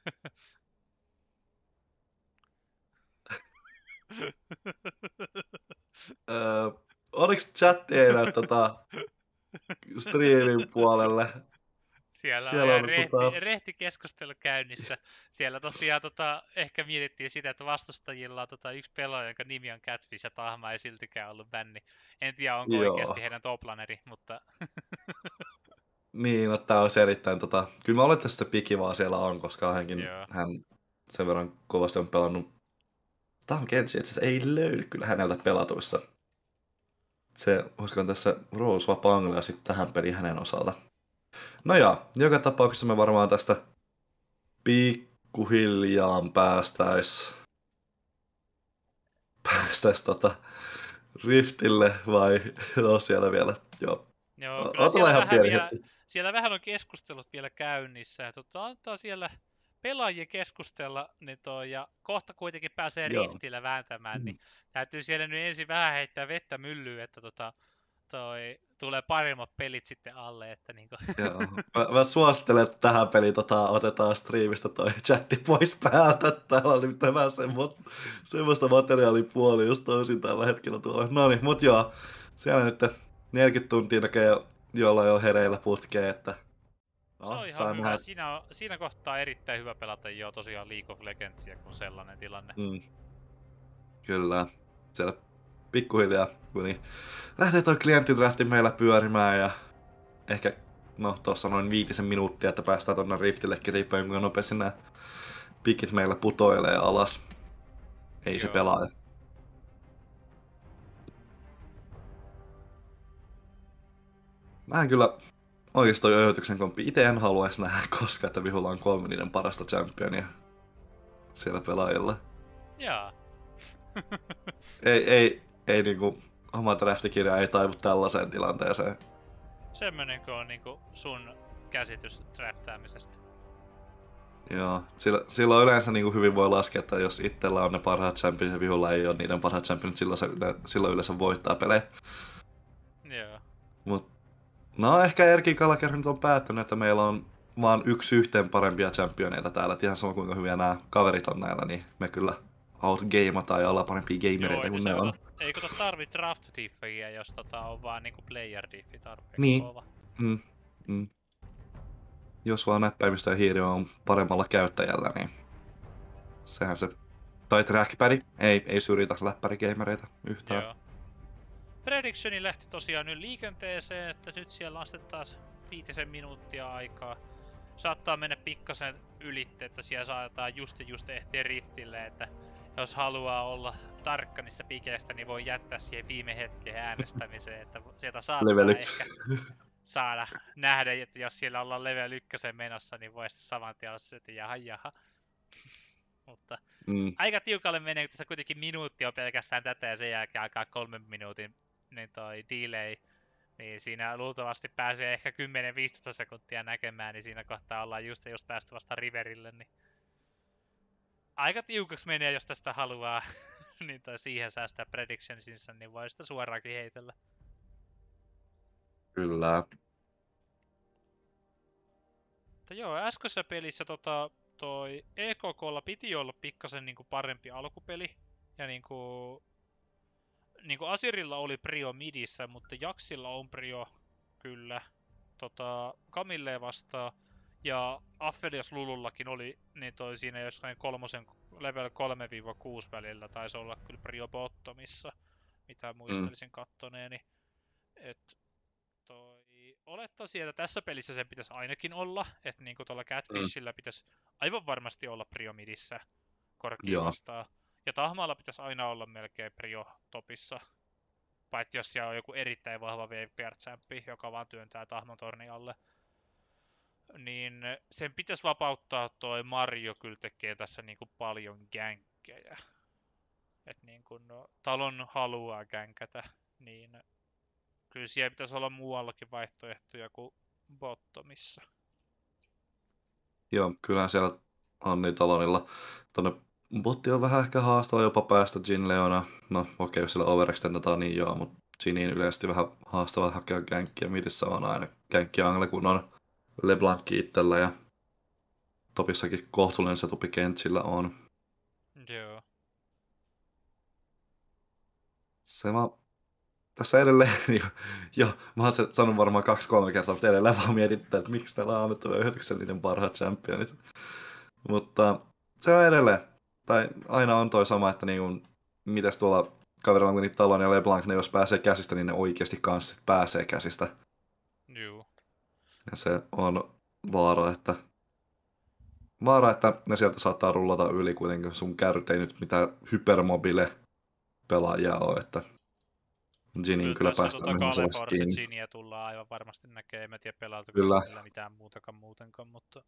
Oliko chatti ei näy striimin puolelle? Siellä on Siellä ihan on rehti keskustelu käynnissä. Siellä tosiaan ehkä mietittiin sitä, että vastustajilla on yksi pelaaja, jonka nimi on Catfish ja Tahma ei siltikään ollut bänni. En tiedä, onko Joo. oikeasti heidän toplaneri, mutta... Niin, no tää olisi erittäin kyllä mä olettaisin, että Piki vaan siellä on, koska Joo. hän sen verran kovasti on pelannut. Tahm Kenshi itse asiassa ei löydy kyllä häneltä pelatuissa. Se, olisiko tässä Rose Vapangle ja sitten tähän peliin hänen osalta. No ja, joka tapauksessa me varmaan tästä pikkuhiljaa päästäis Riftille vai no siellä vielä, joo. Joo, kyllä siellä vähän on keskustelut vielä käynnissä. Ja antaa siellä pelaajien keskustella, niin ja kohta kuitenkin pääsee Riftillä vääntämään, niin täytyy siellä nyt ensin vähän heittää vettä myllyyn, että tulee paremmat pelit sitten alle. Että niinku. Joo. Mä suosittelen, että tähän peliin otetaan striimistä toi chatti pois päältä. Täällä on nyt vähän semmoista materiaalipuolia just toisin tällä hetkellä tuolla. No niin, mut joo. Siellä nyt 40 tuntia näkee jolla jo hereillä putkeen, että... No, se on ihan hyvä. Siinä kohtaa erittäin hyvä pelata jo tosiaan League of Legendsia, kun sellainen tilanne. Kyllä. Siellä pikkuhiljaa niin lähtee toi klienttidrafti meillä pyörimään ja ehkä tuossa noin 5 minuuttia, että päästään tonne Riftillekin riippuen, kuinka nopeasti nämä pikit meillä putoilee alas. Ei se pelaaja. Mä en kyllä oikeesti toi Öhötyksen komppi. Ite en haluaisi nähdä koskaan, että vihulla on 3 niiden parasta championia siellä pelaajilla. Jaa. ei niinku oma draftikirja ei taivu tällaiseen tilanteeseen. Semmonenkö on niinku sun käsitys draftaamisesta? Joo, silloin yleensä niin kuin hyvin voi laskea, että jos itsellä on ne parhaat championit ja vihulla ei ole niiden parhaat championit, silloin yleensä voittaa pelejä. Joo. Mut, no ehkä Erkin Kalakerho nyt on päättänyt, että meillä on vaan yksi yhteen parempia championeita täällä. Et ihan sama kuinka hyviä nämä kaverit on näillä, niin me kyllä outgameataan ja ollaan parempia gamereita kuin ne on. Eikö tossa tarvii draft diffiä, jos on vaan niinku player diffi tarpeeksi niin. kova? Jos vaan näppäimistö ja hiiri on paremmalla käyttäjällä, niin sehän se... Tai trackpad ei syrjitä läppärigamereita yhtään. Joo. Predictioni lähti tosiaan nyt liikenteeseen, että nyt siellä on sitten taas 5 minuuttia aikaa. Saattaa mennä pikkasen ylitte, että siellä saatetaan just ehtiä Riftille, että jos haluaa olla tarkka niistä pikeistä, niin voi jättää siihen viime hetkeen äänestämiseen, että sieltä saattaa ehkä saada nähdä, että jos siellä ollaan level 1 menossa, niin voi sitten saman tien olla että jaha. Mutta aika tiukalle menee, kun tässä kuitenkin minuutti on pelkästään tätä ja sen jälkeen alkaa 3 minuutin niin toi delay. Niin siinä luultavasti pääsee ehkä 10-15 sekuntia näkemään, niin siinä kohtaa ollaan just päästy vasta riverille. Niin aika tiukaksi menee, jos tästä haluaa niin siihen säästää predictionsinsa, niin voi sitä suoraankin heitellä. Kyllä. Mutta joo, äskeisessä pelissä toi EKK:lla piti olla pikkasen niinku parempi alkupeli. Ja niinku Asirilla oli prio midissä, mutta Jaksilla on prio kyllä Camille vastaan. Ja Aphelios Lulullakin oli niin siinä jossain level 3-6 välillä taisi olla kyllä prio bottomissa, mitä muistelisin kattoneeni. Olettaisin, että tässä pelissä sen pitäisi ainakin olla, että niinku tuolla Catfishillä pitäisi aivan varmasti olla prio midissä Korkia vastaan. Ja Tahmaalla pitäisi aina olla melkein prio topissa. Paitsi jos siellä on joku erittäin vahva VPR-champi, joka vaan työntää Tahman torni alle. niin sen pitäisi vapauttaa toi Mario kyllä tekee tässä niinku paljon gänkkejä. Et niin kun talon haluaa gänkätä, niin kyllä siellä pitäisi olla muuallakin vaihtoehtoja kuin bottomissa. Joo, kyllähän siellä on niin talonilla. Tuonne botti on vähän ehkä haastava jopa päästä Jin Leona. No okei, jos sillä overextendataan niin joo, mutta Jiniin yleisesti vähän haastava hakea gankkia. Midissä on aina gankki angle, kun on LeBlanc itsellä ja topissakin kohtuullinen setupi kentsillä on. Joo. Se vaan tässä edelleen, mä oon sanonut varmaan 2-3 kertaa, mutta edelleen vaan mietittää, että miksi täällä on annettu yhdeksän parhaat championit. Mutta se on edelleen, tai aina on toi sama, että niinku, mites tuolla kaverilla on niitä Talon ja LeBlanc, ne jos pääsee käsistä, niin ne oikeasti kanssa pääsee käsistä. Joo. Ja se on vaara, että ne sieltä saattaa rullata yli kuitenkin. Sun kärryt ei nyt mitään hypermobile pelaajia ole, että Jinin kyllä päästään myöhemmin kiinni. Jinia tullaan aivan varmasti näkee. En tiedä pelaalta kyllä mitään muutenkaan, mutta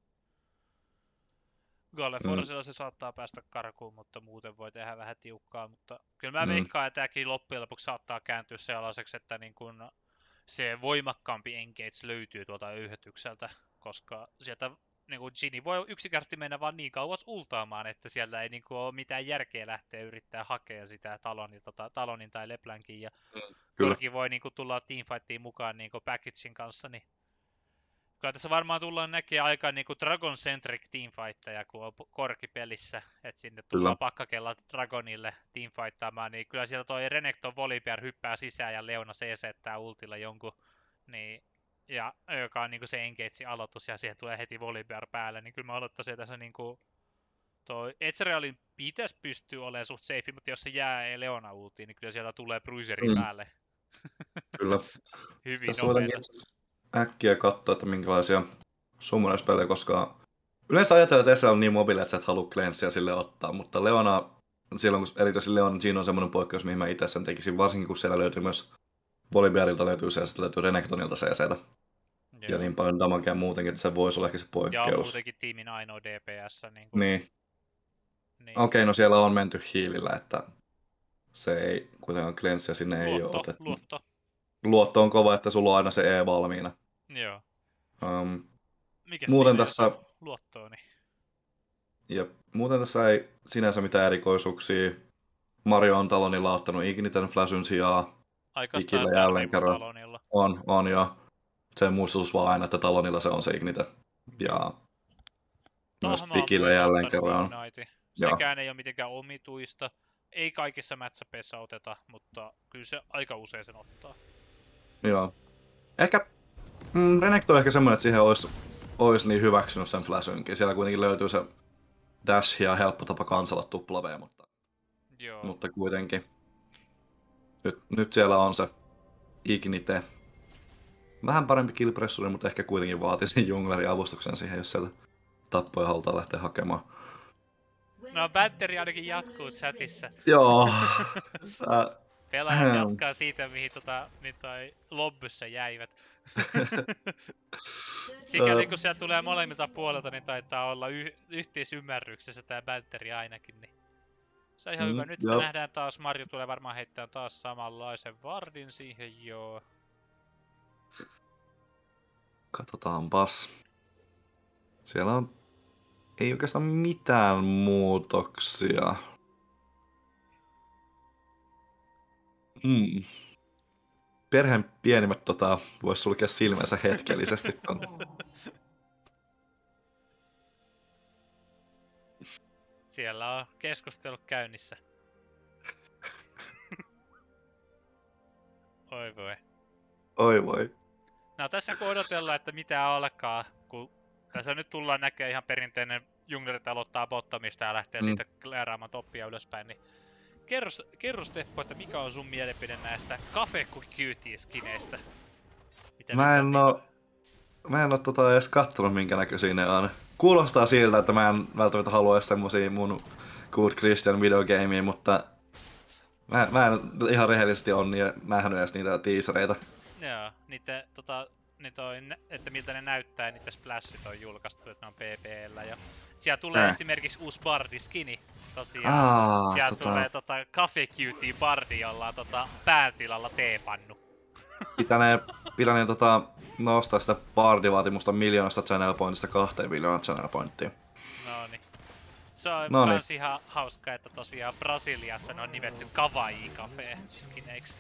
Galeforsilla se saattaa päästä karkuun, mutta muuten voi tehdä vähän tiukkaa. Mutta kyllä mä veikkaan, että tämäkin loppujen lopuksi saattaa kääntyä sellaiseksi, että niin kun se voimakkaampi engage löytyy tuolta yhdistykseltä, koska sieltä niin kun Ginny voi yksinkertaisesti mennä vaan niin kauas ultaamaan, että siellä ei niin kun ole mitään järkeä lähteä yrittää hakea sitä Talonin tai LeBlancin, ja Korki voi niin kun tulla teamfightiin mukaan niin kun packagein kanssa, niin kyllä tässä varmaan tullaan näkemään aika niinku Dragon-centric teamfightteja, kun on Korki pelissä, että sinne tullaan pakkakella Dragonille teamfighttaamaan, niin kyllä sieltä toi Renekton Volibear hyppää sisään ja Leona CC-ttää ultilla jonkun, niin, ja joka on niinku se engage aloitus ja siihen tulee heti Volibear päälle, niin kyllä mä aloittaisin tässä niinku toi Ezrealin pitäisi pystyä olemaan suht safe, mutta jos se jää Leona ultiin, niin kyllä sieltä tulee Bruiseri päälle. Kyllä. Hyvin nopeeta. Äkkiä katsoa, että minkälaisia summoners-pelejä, koska yleensä ajatellaan, että Ezreal on niin mobiili, että sä et halua cleansia sille ottaa, mutta Leona, silloin kun erityisesti Leona Jean on semmoinen poikkeus, mihin mä itse sen tekisin, varsinkin kun siellä löytyy myös Volibearilta löytyy CC, löytyy Renektonilta CCtä. Ja niin paljon damagea muutenkin, että se voisi olla ehkä se poikkeus. Ja muutenkin tiimin ainoa DPS. Niin. Okei, no siellä on menty hiilillä, että se ei kuitenkaan cleansia sinne ei ole otettu. Luotto on kova, että sulla on aina se E valmiina. Joo. Mikäs muuten tässä luottooni? Ja muuten tässä ei sinänsä mitään erikoisuuksia. Mario on Talonilla ottanut Igniten Flashyn sijaa. Aikastaan jälleen kerran. Talonilla. On ja se muistutus vaan aina, että Talonilla se on se Ignite. Ja myös Pikillä jälleen kerran. Sekään ei ole mitenkään omituista. Ei kaikissa matchapeissa oteta, mutta kyllä se aika usein sen ottaa. Joo. Ehkä Renekton on ehkä semmoinen, että siihen olisi niin hyväksynyt sen flashynkin. Siellä kuitenkin löytyy se dash ja helppo tapa kansalla W, mutta kuitenkin. Nyt siellä on se Ignite. Vähän parempi killpressuri, mutta ehkä kuitenkin vaatii sen junglerin avustuksen siihen, jos sieltä tappoja halutaan lähteä hakemaan. No, batteri ainakin jatkuu chatissa. Joo. Pelaajat jatkaa siitä, mihin toi lobbyssä jäivät. Sikäli kun sieltä tulee molemmilta puolelta, niin taitaa olla yhteisymmärryksessä tää batteri ainakin. Niin. Se on ihan hyvä. Nyt nähdään taas, Mario tulee varmaan heittää taas samanlaisen wardin siihen, joo. Katsotaanpas. Siellä on ei oikeastaan mitään muutoksia. Perheen pienimmät vois sulkea silmänsä hetkellisesti ton. Siellä on keskustelu käynnissä. Oi voi. Oi voi. No tässä kun odotellaan, että mitä alkaa, kun tässä nyt tullaan näkemään ihan perinteinen junglerit aloittaa bottomista ja lähtee siitä kleeraamaan toppia ylöspäin, niin kerro Steppo, että mikä on sun mielipide näistä Cafe Cutie-skineistä? Mä en oo edes kattonut minkä näköisiä ne on. Kuulostaa siltä, että mä en välttämättä halua edes semmosia mun Good Christian videogamea, mutta mä en ihan rehellisesti on nähnyt edes niitä teasereita. Joo, niitä että miltä ne näyttää, ja niitä spläshit on julkaistu, että ne on PP:llä jo. Siellä tulee esimerkiksi uusi Bardi-skini tosiaan. Siellä tulee Cafe Cutie Bardi, jolla on päätilalla teepannu. Pitäneen nostaa sitä Bardi-vaatimusta 1 miljoonasta channel pointista 2 miljoonaa channel pointtia. Noniin. Se on kans ihan hauska, että tosiaan Brasiliassa ne on nimetty Kawaii Cafe skineiksi.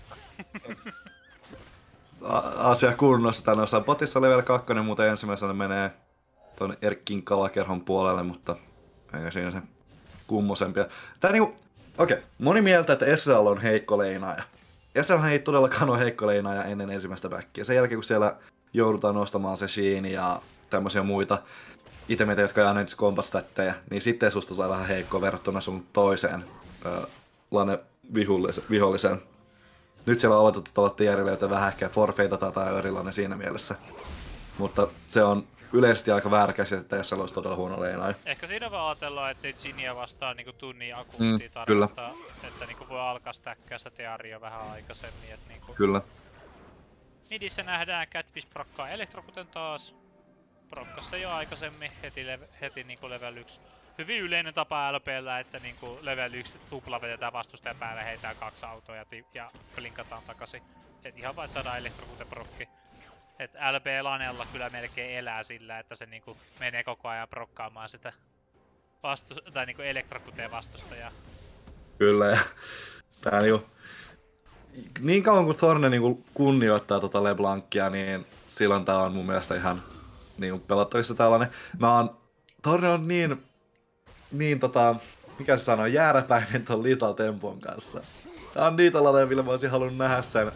Asia kunnossa tänne osaa. Botissa level 2, muuten ensimmäisenä menee ton Erkkin kalakerhon puolelle, mutta eikä siinä se kummosempia. Tää niinku, moni mieltä, että SL on heikko leinaaja. SL ei todellakaan ole heikko leinaaja ennen ensimmäistä backia. Sen jälkeen kun siellä joudutaan nostamaan se Sheen ja tämmösiä muita itemeitä, jotka ei anna combat statteja, niin sitten susta tulee vähän heikkoa verrattuna sun toiseen lane viholliseen. Nyt siellä on aloitettu tuolla tierille, joten vähän ehkä forfeitataan tai erilainen siinä mielessä. Mutta se on yleisesti aika väärä käsite, että jos se olisi todella huono leinaaja. Ehkä siinä vaan ajatellaan, ettei Ginia vastaan niinku tunnin akuuttia tarvita, että niinku voi alkaa stäkkää sitä tearia vähän aikaisemmin. Et niinku... Kyllä. Midissä nähdään Catfish prokkaa Elektrokuten taas. Prokkassa jo aikaisemmin heti niinku level 1. Hyvin yleinen tapa LP:llä, että niinku level 1 tupla vedetään vastustajan päälle, heitään 2 autoa ja blinkataan takaisin. Et ihan vain saadaan Elektrokuten prokki. Et LP-lanella kyllä melkein elää sillä, että se niinku menee koko ajan prokkaamaan sitä niinku Elektrokuteen vastustajaa. Kyllä, ja tää niinku... Niin kauan kun Thorne niinku kunnioittaa LeBlancia, niin silloin tää on mun mielestä ihan niinku pelattavissa tällainen. Thorne on niin mikä se sanoo, jääräpäinen ton Little Tempon kanssa. Tää on niitä lateja, millä mä olisin halunnut nähdä sen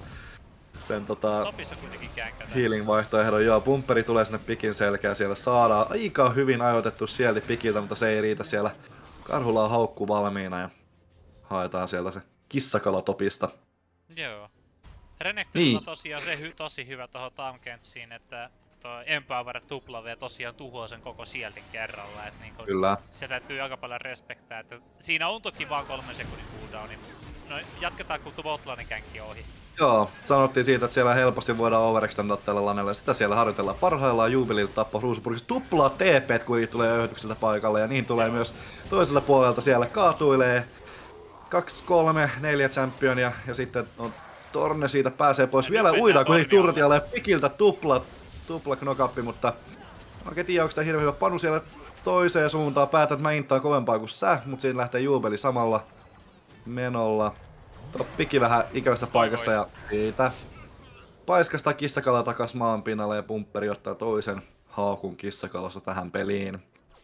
healing-vaihtoehdon. Joo, pumperi tulee sinne pikin selkään, siellä saadaan aika hyvin ajoitettu sieltä pikiltä, mutta se ei riitä siellä. Karhulla on haukku valmiina ja haetaan sieltä se kissakala topista. Joo. Renektonilla tosiaan se tosi hyvä tohon Tamkentsiin, että tuo Empower W tosiaan tuhoaa sen koko shieldin kerralla. Et niinku, kyllä. Se täytyy aika paljon respektää, että siinä on toki vaan 3 sekunnin cooldowni. No jatketaan kun Botlanin känkki ohi. Joo, sanottiin siitä, että siellä helposti voidaan overextendaa tällä lanella. Sitä siellä harjoitellaan parhaillaan. Jubililta tappaa Ruusupurkissa tuplaa TP:t, kun tulee öhytykseltä paikalle. Ja niin tulee myös toisella puolelta. Siellä kaatuilee 2, 3, 4 championia. Ja sitten on Torne siitä pääsee pois. Vielä uidaan kuitenkin Turtialle pikiltä tupla knockuppi, mutta oikein tiedä, onko sitä hirveän hyvä panu siellä toiseen suuntaan. Päätät, että mä intaan kovempaa kuin sä, mutta siinä lähtee Jubeli samalla menolla. Piki vähän ikävässä paikassa ja siitä paiskasta kissakala takas maan pinnalle ja pumpperi ottaa toisen haakun kissakalossa tähän peliin.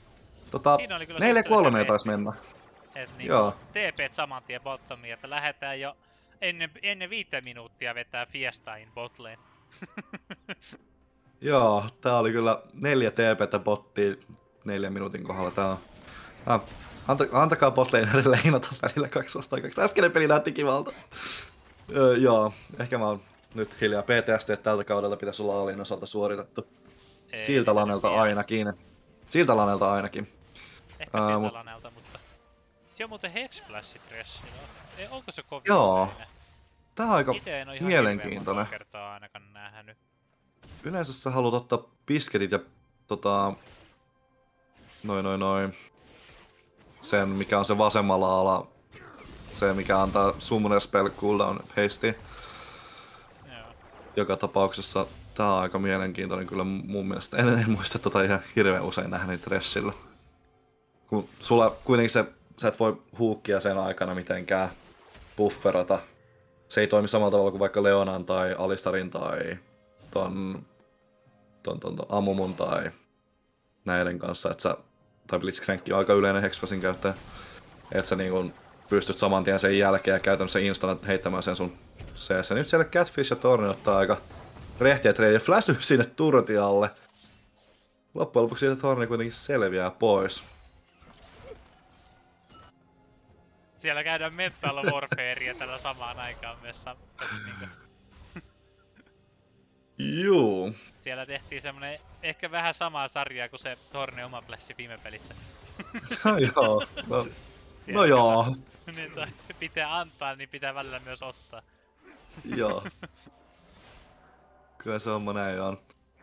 4-3 taisi mennä. Joo. TP:t saman tien bottomiin, että lähdetään jo ennen 5 minuuttia vetää Fiesta in botlane. Joo, tää oli kyllä 4 TP:tä bottiin 4 minuutin kohdalla. Tää on... Antakaa botlanerille leinata välillä 2 vastaan 2. Äskeinen peli näytti kivalta. Joo, ehkä mä oon nyt hiljaa. PTSD tältä kaudella pitäisi olla Alin osalta suoritettu. Siltä lanelta ainakin. Ehkä siltä lanelta, mutta... Se on muuten Hexflashit Ressillä. Onko se kovin? Joo. Tää on aika Ite en oo ihan mielenkiintoinen. Kertaa ainakaan nähnyt. Yleensä sä haluat ottaa pisketit ja noin. Sen mikä on se vasemmalla ala. Se mikä antaa Summoner Spell cooldown haste. Joka tapauksessa tää on aika mielenkiintoinen kyllä mun mielestä. En muista ihan hirveän usein nähnyt Ressillä. Kun sulla kuitenkin sä et voi huukkia sen aikana mitenkään bufferata. Se ei toimi samalla tavalla kuin vaikka Leonan tai Alistarin tai ton Amumun tai näiden kanssa, että tai Blitzcrank on aika yleinen Hexflashin käyttäjä. Että sä niinku pystyt saman tien sen jälkeen ja käytännössä instant heittämään sen sun CS. Nyt siellä Catfish ja Torne ottaa aika rehtiä treidejä. Flash sinne turtialle. Loppujen lopuksi siitä Torne kuitenkin selviää pois. Siellä käydään Metal Warfarea tällä samaan aikaan myös. Juu. Siellä tehtiin semmonen ehkä vähän samaa sarjaa kuin se Torne oma flashi viime pelissä. Joo. No joo. Niin pitää antaa, niin pitää välillä myös ottaa. Joo. Kyllä se on näin on.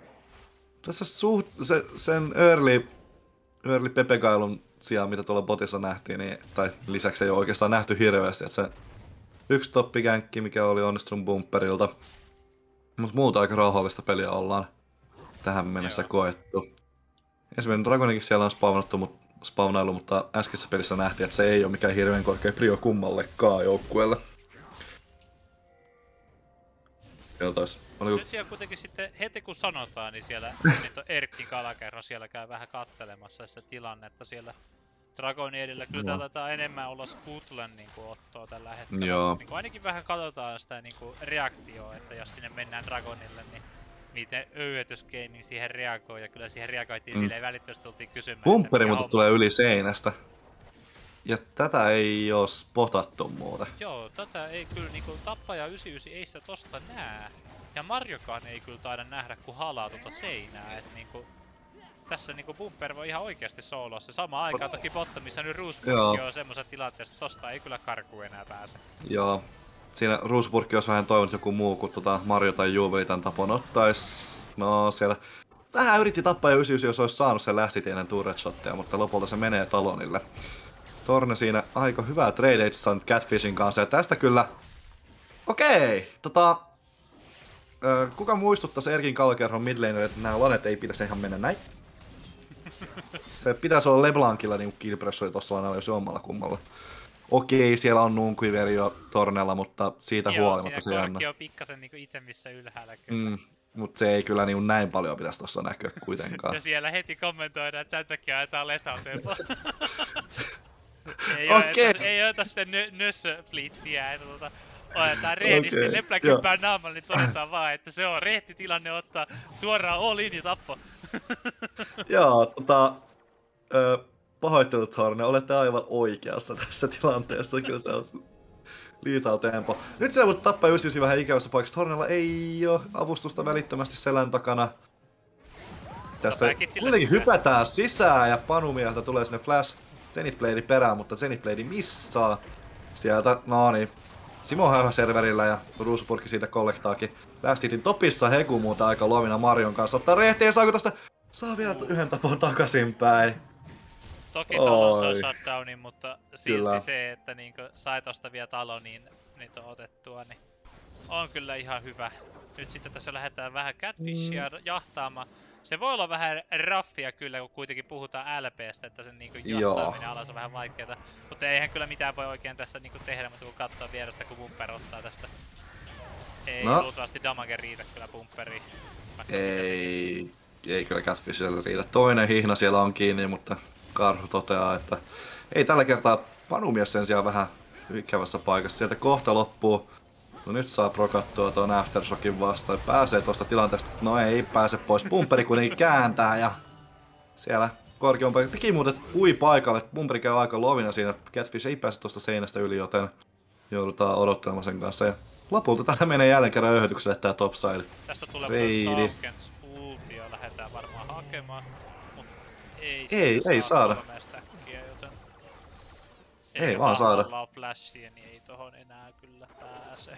Tässä sen early Pepegailun sijaan, mitä tuolla botissa nähtiin, niin, tai lisäksi ei ole oikeastaan nähty hirveästi, että se yksi toppikänkki, mikä oli onnistunut bumperilta. Mutta muuta aika rauhallista peliä ollaan tähän mennessä koettu. Ensimmäinen Dragonikin siellä on spawnailu, mutta äskeisessä pelissä nähtiin, että se ei ole mikään hirveän korkea prio kummallekaan joukkueelle. Nyt siellä kuitenkin sitten heti kun sanotaan, niin siellä niin Erkkin kalakerro siellä käy vähän kattelemassa sitä tilannetta siellä Dragonin edellä. Kyllä tää taitaa enemmän olla Scutlen niin ottoa tällä hetkellä. Niin ainakin vähän katsotaan sitä niin reaktioa, että jos sinne mennään Dragonille, niin miten Öyhetys Gaming siihen reagoi, ja kyllä siihen reagoitiin silleen välittömästi tultiin kysymään. Bumperi mutta tulee yli seinästä. Ja tätä ei oo spotattu muuten. Joo, tätä ei kyllä niinku Tappaja 99 ei sitä tosta näe. Ja Marjokaan ei kyllä taida nähdä, kun halaa tuota seinää. Et niinku, tässä niinku Bumper voi ihan oikeasti sooloa se sama aikaan. Toki bottomissa nyt Roosburg on semmoisen tilanteessa, että tosta ei kyllä karkuun enää pääse. Joo. Siinä Roosburg olisi vähän toivonut joku muu, kun Mario tai Juveli tän tapon ottais. No siellä vähän yritti Tappaja 99, jos olisi saanut sen lästitienen turret shotteja, mutta lopulta se menee Talonille. Torne siinä aika hyvää trade saanut Catfishin kanssa, ja tästä kyllä... Okei, kuka muistuttaisi Erkin Kalakerhon midlaner, että nämä lanet ei pitäisi ihan mennä näin? Se pitäisi olla LeBlancilla niinku killpressuri tossa lainalla, jos ommalla kummalla. Okei, siellä on Nunquiveri jo Tornella, mutta siitä huolimatta se Korkki on pikkasen niinku itemissä ylhäällä kyllä. Mut se ei kyllä niinku näin paljon pitäisi tossa näkyä kuitenkaan. Ja siellä heti kommentoidaan, että tämän takia ajetaan letatepo. ei ota sitä nössöfliittiä, että otetaan rehdisti LeBlancin pään naamalla, niin todetaan vaan, että se on rehtitilanne ottaa suoraan all in ja tappo. Joo, pahoittelut Horne, olette aivan oikeassa tässä tilanteessa, kyllä se on lethal tempo. Nyt se voit tappaa Ysiusi vähän ikävässä paikassa. Hornella ei oo avustusta välittömästi selän takana. Tästä kuitenkin hypätään sisään ja Panumieltä tulee sinne Flash Zenith Blade perään, mutta Zenith Blade missaa. Sieltä, no niin, Simo on serverillä ja Roosburg siitä kollektaakin. Last Hitin topissa Heku muuta aika lovina Marion kanssa. Ottaa rehtiä, saako tästä? Saa vielä yhden tapon takaisinpäin. Toki talon saa shutdownin, mutta silti kyllä. Se, että niinku sai tosta vielä taloniin niitä otettua, niin on kyllä ihan hyvä. Nyt sitten tässä lähdetään vähän Catfishia jahtaamaan. Se voi olla vähän raffia kyllä, kun kuitenkin puhutaan LPstä, että sen niinku johtaaminen alas on vähän vaikeeta. Mutta eihän kyllä mitään voi oikein tässä niinku tehdä, mutta kun katsoo vierestä, kun Bumper ottaa tästä. Ei luultavasti damage riitä kyllä Bumperiin. Ei kyllä Catfishille riitä. Toinen hihna siellä on kiinni, mutta Karhu toteaa, että ei tällä kertaa Panumies sen sijaan vähän ikävässä paikassa. Sieltä kohta loppuu. No nyt saa prokattua tuon Aftershockin vastaan. Pääsee tuosta tilanteesta. No ei pääse pois. Bumperi kuitenkin kääntää ja siellä Korki on paikalla. Teki muuten ui paikalle. Bumperi käy aika lovina siinä. Catfish ei pääse tuosta seinästä yli, joten joudutaan odottelemaan sen kanssa. Ja lopulta täällä menee jälleen kerran öhötykselle tää topside. Tästä tulee Tokens ulti ja lähdetään varmaan hakemaan. Ei saada. Stackia, joten ei vaan saada. Flashia, niin ei tohon enää kyllä pääse.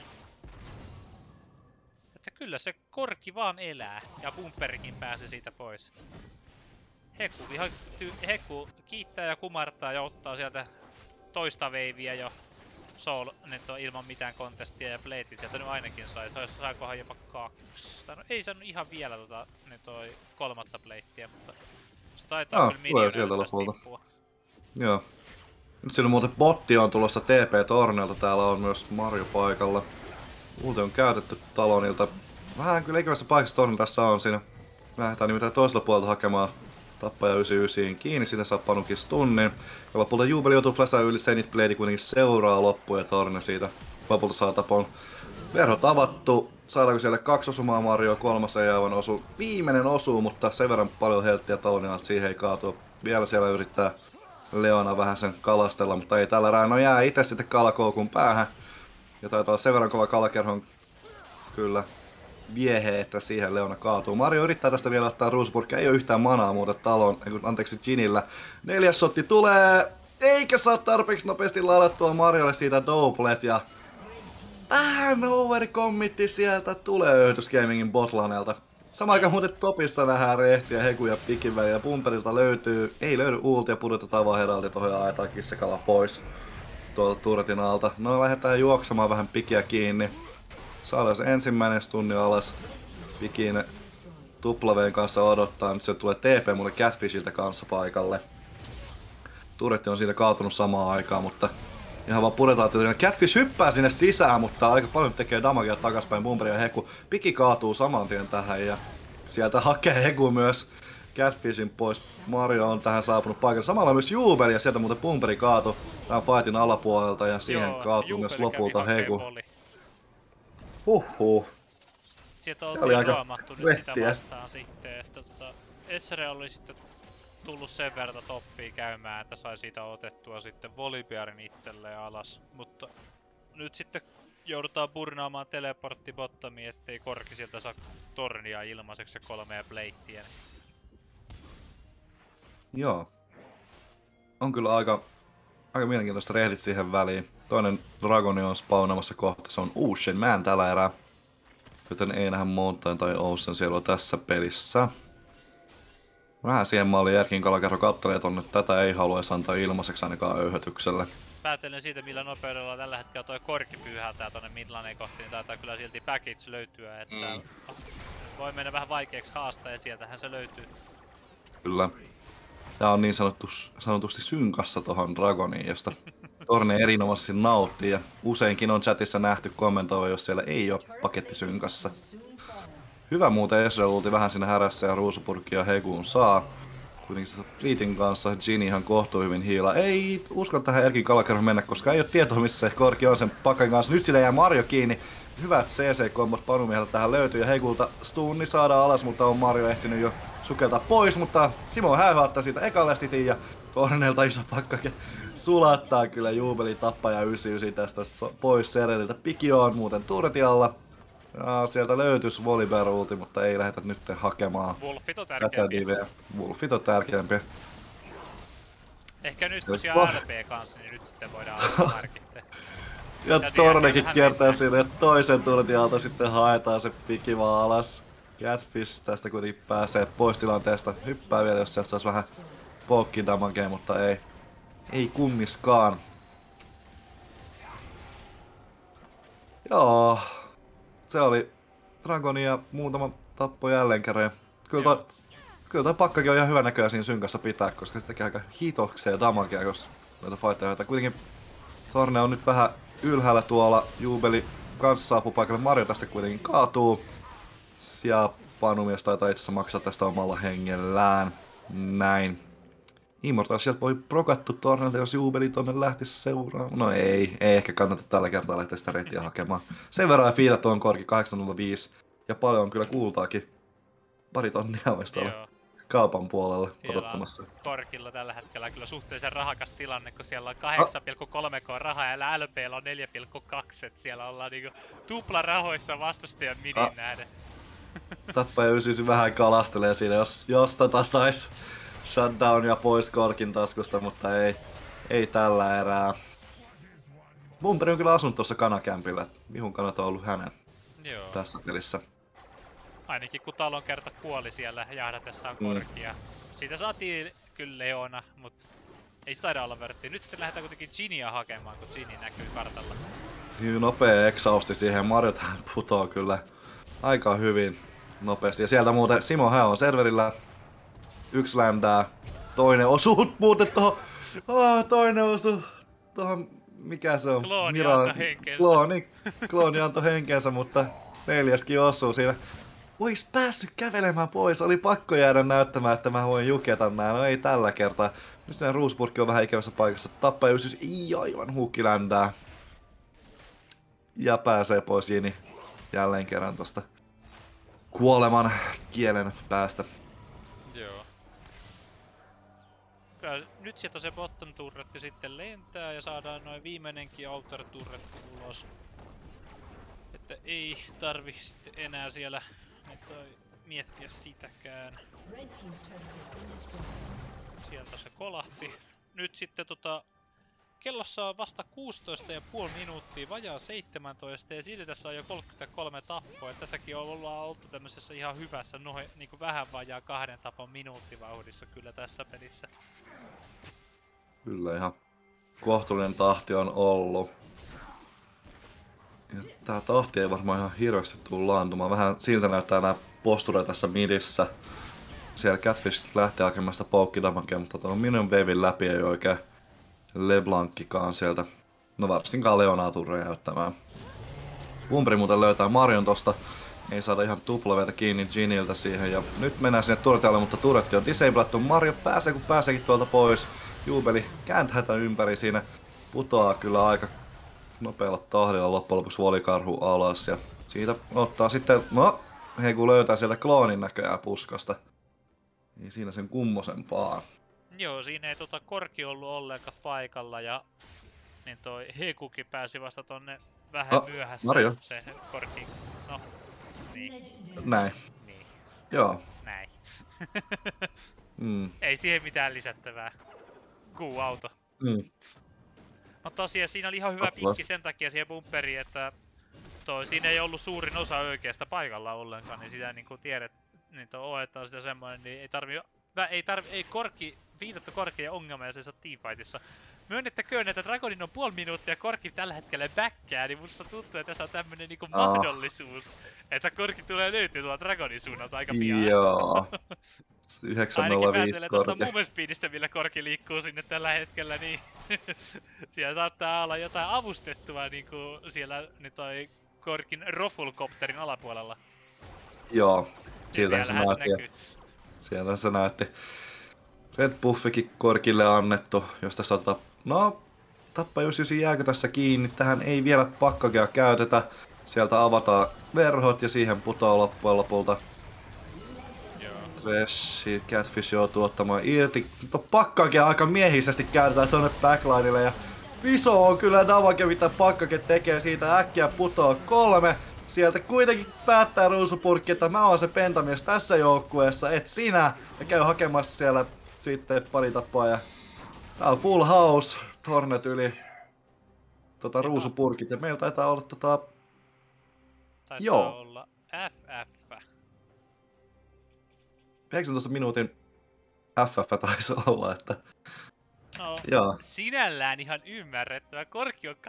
Että kyllä se Korki vaan elää ja Bumperikin pääsi siitä pois. Heku kiittää ja kumartaa ja ottaa sieltä toista veiviä jo Soul nyt on ilman mitään kontestia ja Bladeit sieltä nyt ainakin sai. Saakohan jopa 2. No ei saanut ihan vielä nyt toi 3. Bladea, mutta se taitaa kyllä minionilta tippua. Joo. Nyt siinä muuten botti on tulossa TP-torneelta, täällä on myös Mario paikalla. Ulti on käytetty Talonilta. Vähän kyllä ikävässä paikassa torni tässä on siinä. Lähdetään nimittäin toisella puolelta hakemaan Tappaja 99 kiinni, siitä saa Panukin stunnin. Ja lopulta Jubeli joutuu flashaan yli, Zenith Blade kuitenkin seuraa loppuun ja torne siitä lopulta saa tapon. Verhot avattu. Saadaanko siellä 2 osumaa Mario, 3 ei aivan osu. Viimeinen osuu, mutta sen verran paljon helttiä Talonilla, että siihen ei kaatua. Vielä siellä yrittää Leona vähän sen kalastella, mutta ei tällä rää. No jää itse sitten kalakoukun päähän. Ja taitaa olla sen verran kova kalakerhon kyllä viehe, että siihen Leona kaatuu. Mario yrittää tästä vielä ottaa Roosburgia, ei ole yhtään manaa muuta Jinillä. 4. shotti tulee, eikä saa tarpeeksi nopeasti ladattua Mariolle siitä doublet ja vähän overcommitti sieltä tulee Öyhetys Gamingin botlanelta. Samaan aikaan muuten topissa nähdään rehtiä, Heku ja Pikin väliä. Pumperilta ei löydy ultia, pudotetaan vaan Heraldi tohon ja ajetaan kissekalla pois tuolta turretin alta. No lähdetään juoksemaan vähän Pikiä kiinni. Saadaan se ensimmäinen stunni alas. Pikin tuplaveen kanssa odottaa, nyt se tulee TP mulle Catfishiltä kanssa paikalle. Turretti on siitä kaatunut samaan aikaan, mutta ihan vaan puretaan tietysti. Catfish hyppää sinne sisään, mutta aika paljon tekee damagea takaspäin Bumperi ja Heku. Piki kaatuu saman tien tähän ja sieltä hakee Heku myös Catfishin pois. Mario on tähän saapunut paikalle. Samalla myös Jubel ja sieltä muuten Bumperi kaatu tämän fightin alapuolelta ja siihen kaatuu myös lopulta Heku. Huhhuh. Sieltä oltiin raamattu nyt sitä vastaan sitten, että Essere oli sitten tullut sen verran toppia käymään, että sai siitä otettua sitten Volibearin itselleen alas, mutta nyt sitten joudutaan burnaamaan teleporttibottomiin, ettei Korki sieltä saa tornia ilmaiseksi ja 3 pleittiä. Joo. On kyllä aika mielenkiintoista rehdit siihen väliin. Toinen Dragoni on spawnamassa kohta, se on Ocean Man tällä erää. Joten ei nähdä Mountain tai Ocean sielua tässä pelissä. Vähän siihen maaliin Erkin kalakerro kattelee tonne, tätä ei haluaisi antaa ilmaiseksi ainakaan öyhötykselle. Päätellen siitä, millä nopeudella tällä hetkellä toi Korki pyyhältää tonne midlaneen kohti, niin taitaa kyllä silti package löytyä, että voi mennä vähän vaikeaksi haastaa ja sieltähän se löytyy. Kyllä. Tää on niin sanotusti synkassa tohon Dragoniin, josta Torne erinomaisesti nauttii ja useinkin on chatissa nähty kommentoiva, jos siellä ei ole paketti synkassa. Hyvä muuten Ezreal ulti vähän siinä härässä ja ruusupurkkia Hekuun saa. Kuitenkin se Fleetin kanssa Ginny ihan kohtuu hyvin hiilaa. Ei usko tähän Erkin kalakerhoon mennä, koska ei ole tietoa missä se Korki on sen pakan kanssa. Nyt sillä jää Mario kiinni. Hyvät CC-kombot Panumieheltä tähän löytyy ja Hekulta stunni saadaan alas, mutta on Mario ehtinyt jo sukeltaa pois. Mutta Simo häyhättää siitä ekalle stitin ja Tornelta iso pakkakin sulattaa kyllä Jubelin tappaja 99 tästä pois Sereliltä. Piki on muuten turretialla. Ja sieltä löytyisi Volibear ulti, mutta ei lähdetä nyt hakemaan. Wolfit on tärkeämpiä. Wolfit on tärkeämpiä. Ehkä nyt kun siellä LP kanssa, niin nyt sitten voidaan alkaa merkittää. Ja Tornekin kiertää sinne toisen turretin alta, sitten haetaan se Piki vaan alas. Catfish tästä kuitenkin pääsee pois tilanteesta. Hyppää vielä, jos sieltä saisi vähän pokkidamagea, mutta ei kummiskaan. Joo. Se oli Dragoni ja muutama tappo jälleen kerran. Kyllä toi pakkakin on ihan hyvä näköä siinä synkassa pitää, koska se tekee aika hitokseen damagea, jos noita fightteja hoitaa. Kuitenkin Torne on nyt vähän ylhäällä tuolla. Jubeli kanssa saapuu paikalle. Mario tästä kuitenkin kaatuu. Ja Panumies taitaa itse asiassa maksaa tästä omalla hengellään. Näin. Immortal sieltä voi prokattu Tornelta, jos Jubeli tonne lähtisi seuraamaan. No ei ehkä kannata tällä kertaa lähteä sitä rettiä hakemaan. Sen verran fiilat on Korki 805. Ja paljon on kyllä kultaakin. Pari tonnia olisi tuolla kaupan puolella odottamassa. Korkilla tällä hetkellä kyllä suhteellisen rahakas tilanne, kun siellä on 8,3k rahaa ja LP:llä on 4,2, et siellä ollaan niinku tupla rahoissa vastustajan midin nähden. Tappaja 99 vähän kalastelee siinä, jos sais shutdownia pois Korkin taskusta, mutta ei tällä erää. Bumperi on kyllä asunut tuossa kanakämpillä, mihun kannat on ollut hänen tässä pelissä. Ainakin kun talon kerta kuoli siellä jahdatessaan Korkia. Siitä saatiin kyllä Leona, mut ei se taida olla vörtti. Nyt sitten lähdetään kuitenkin Ginnyä hakemaan, kun Ginny näkyy kartalla. Nopea exhausti siihen, Mario tähän putoo kyllä aika hyvin nopeasti. Ja sieltä muuten Simo Hä on serverillä. Yksi ländää, toinen osuu muuten tohon. Toinen osuu tohon, mikä se on? Klooni antoi henkensä. Klooni antoi henkensä, mutta neljäskin osuu siinä. Ois päässyt kävelemään pois, oli pakko jäädä näyttämään, että mä voin juketa nää, no ei tällä kertaa. Nyt sen ruuspurkki on vähän ikävässä paikassa, tappaja ei aivan huukkiländää. Ja pääsee pois Jini jälleen kerran tosta kuoleman kielen päästä. Joo. Nyt sieltä se bottom turretti sitten lentää ja saadaan noin viimeinenkin outer turretti ulos. Että ei tarvi sitten enää siellä miettiä sitäkään. Sieltä se kolahti. Nyt sitten kellossa on vasta 16,5 minuuttia, vajaa 17, ja silti tässä on jo 33 tappoa. Ja tässäkin ollaan oltu tämmöisessä ihan hyvässä, niinku vähän vajaa 2 tapon minuuttivauhdissa kyllä tässä pelissä. Kyllä ihan kohtuullinen tahti on ollut. Ja tää tahti ei varmaan ihan hirveästi tule laantumaan. Vähän siltä näyttää nää postureet tässä midissä. Siellä Catfish lähtee hakemaan sitä poukkidamakea, mutta tuon Minion Wavein läpi ei oikein LeBlanckikaan sieltä. No varsinkaan Leonaa tuu räjäyttämään. Umbri muuten löytää Marion tosta. Ei saada ihan tuplaveitä kiinni Giniltä siihen. Ja nyt mennään sinne turretialle, mutta turretti on disablettu. Mario pääsee kun pääseekin tuolta pois. Juubeli kääntää tämän ympäri siinä. Putoaa kyllä aika nopealla tahdilla loppujen lopuksi volikarhu alas. Ja siitä ottaa sitten, no, Heku löytää sieltä kloonin näköjään puskasta. Ei siinä sen kummosempaa. Joo, siinä ei Korki ollut ollenkaan paikalla ja niin toi Hekukin pääsi vasta tonne vähän myöhässä. Mario. Se Korki, no, niin. Näin. Niin. Joo. Näin. Mm. Ei siihen mitään lisättävää. Auto. Mm. No tosiaan siinä oli ihan hyvä pikki sen takia siihen bumperiin, että siinä ei ollut suurin osa oikeasta paikalla ollenkaan, niin sitä niinku tiedät, niin oetaan sitä semmoinen, niin ei viitattu Korkia ongelma se teamfightissa. Myönnettäköön, että Dragonin on puoli minuuttia Korki tällä hetkellä backkää, niin musta tuntuu, että tässä on tämmönen niinku mahdollisuus, että Korki tulee löytyä tuolla Dragonin suunnalta aika pian. Joo. 9.05 ainakin päätellen tuosta Korki. movement speedistä, millä Korki liikkuu sinne tällä hetkellä, niin siellä saattaa olla jotain avustettua niinku siellä niin toi Korkin Rofulkopterin alapuolella. Joo, siltä se Siellähän näytti. Siellä se näytti. Red buffikin Korkille annettu, jos tässä otetaan... No, tappajuus jääkö tässä kiinni? Tähän ei vielä pakkakea käytetä. Sieltä avataan verhot ja siihen putoaa loppujen lopulta. Trashi, Catfish joutuu ottamaan irti. Mutta pakkakea aika miehisesti käytetään tuonne backlinelle ja Viso on kyllä damage, mitä pakkake tekee siitä äkkiä putoaa 3. Sieltä kuitenkin päättää Ruusupurkki, että mä oon se pentamies tässä joukkueessa, et sinä. Ja käy hakemassa siellä sitten pari tappaa ja tää on full house, Tornet yli Ruusupurkit ja meillä taitaa olla Taitaa joo. olla FF. 19 minuutin FF taisi olla, että No, joo. sinällään ihan ymmärrettävä. Korki on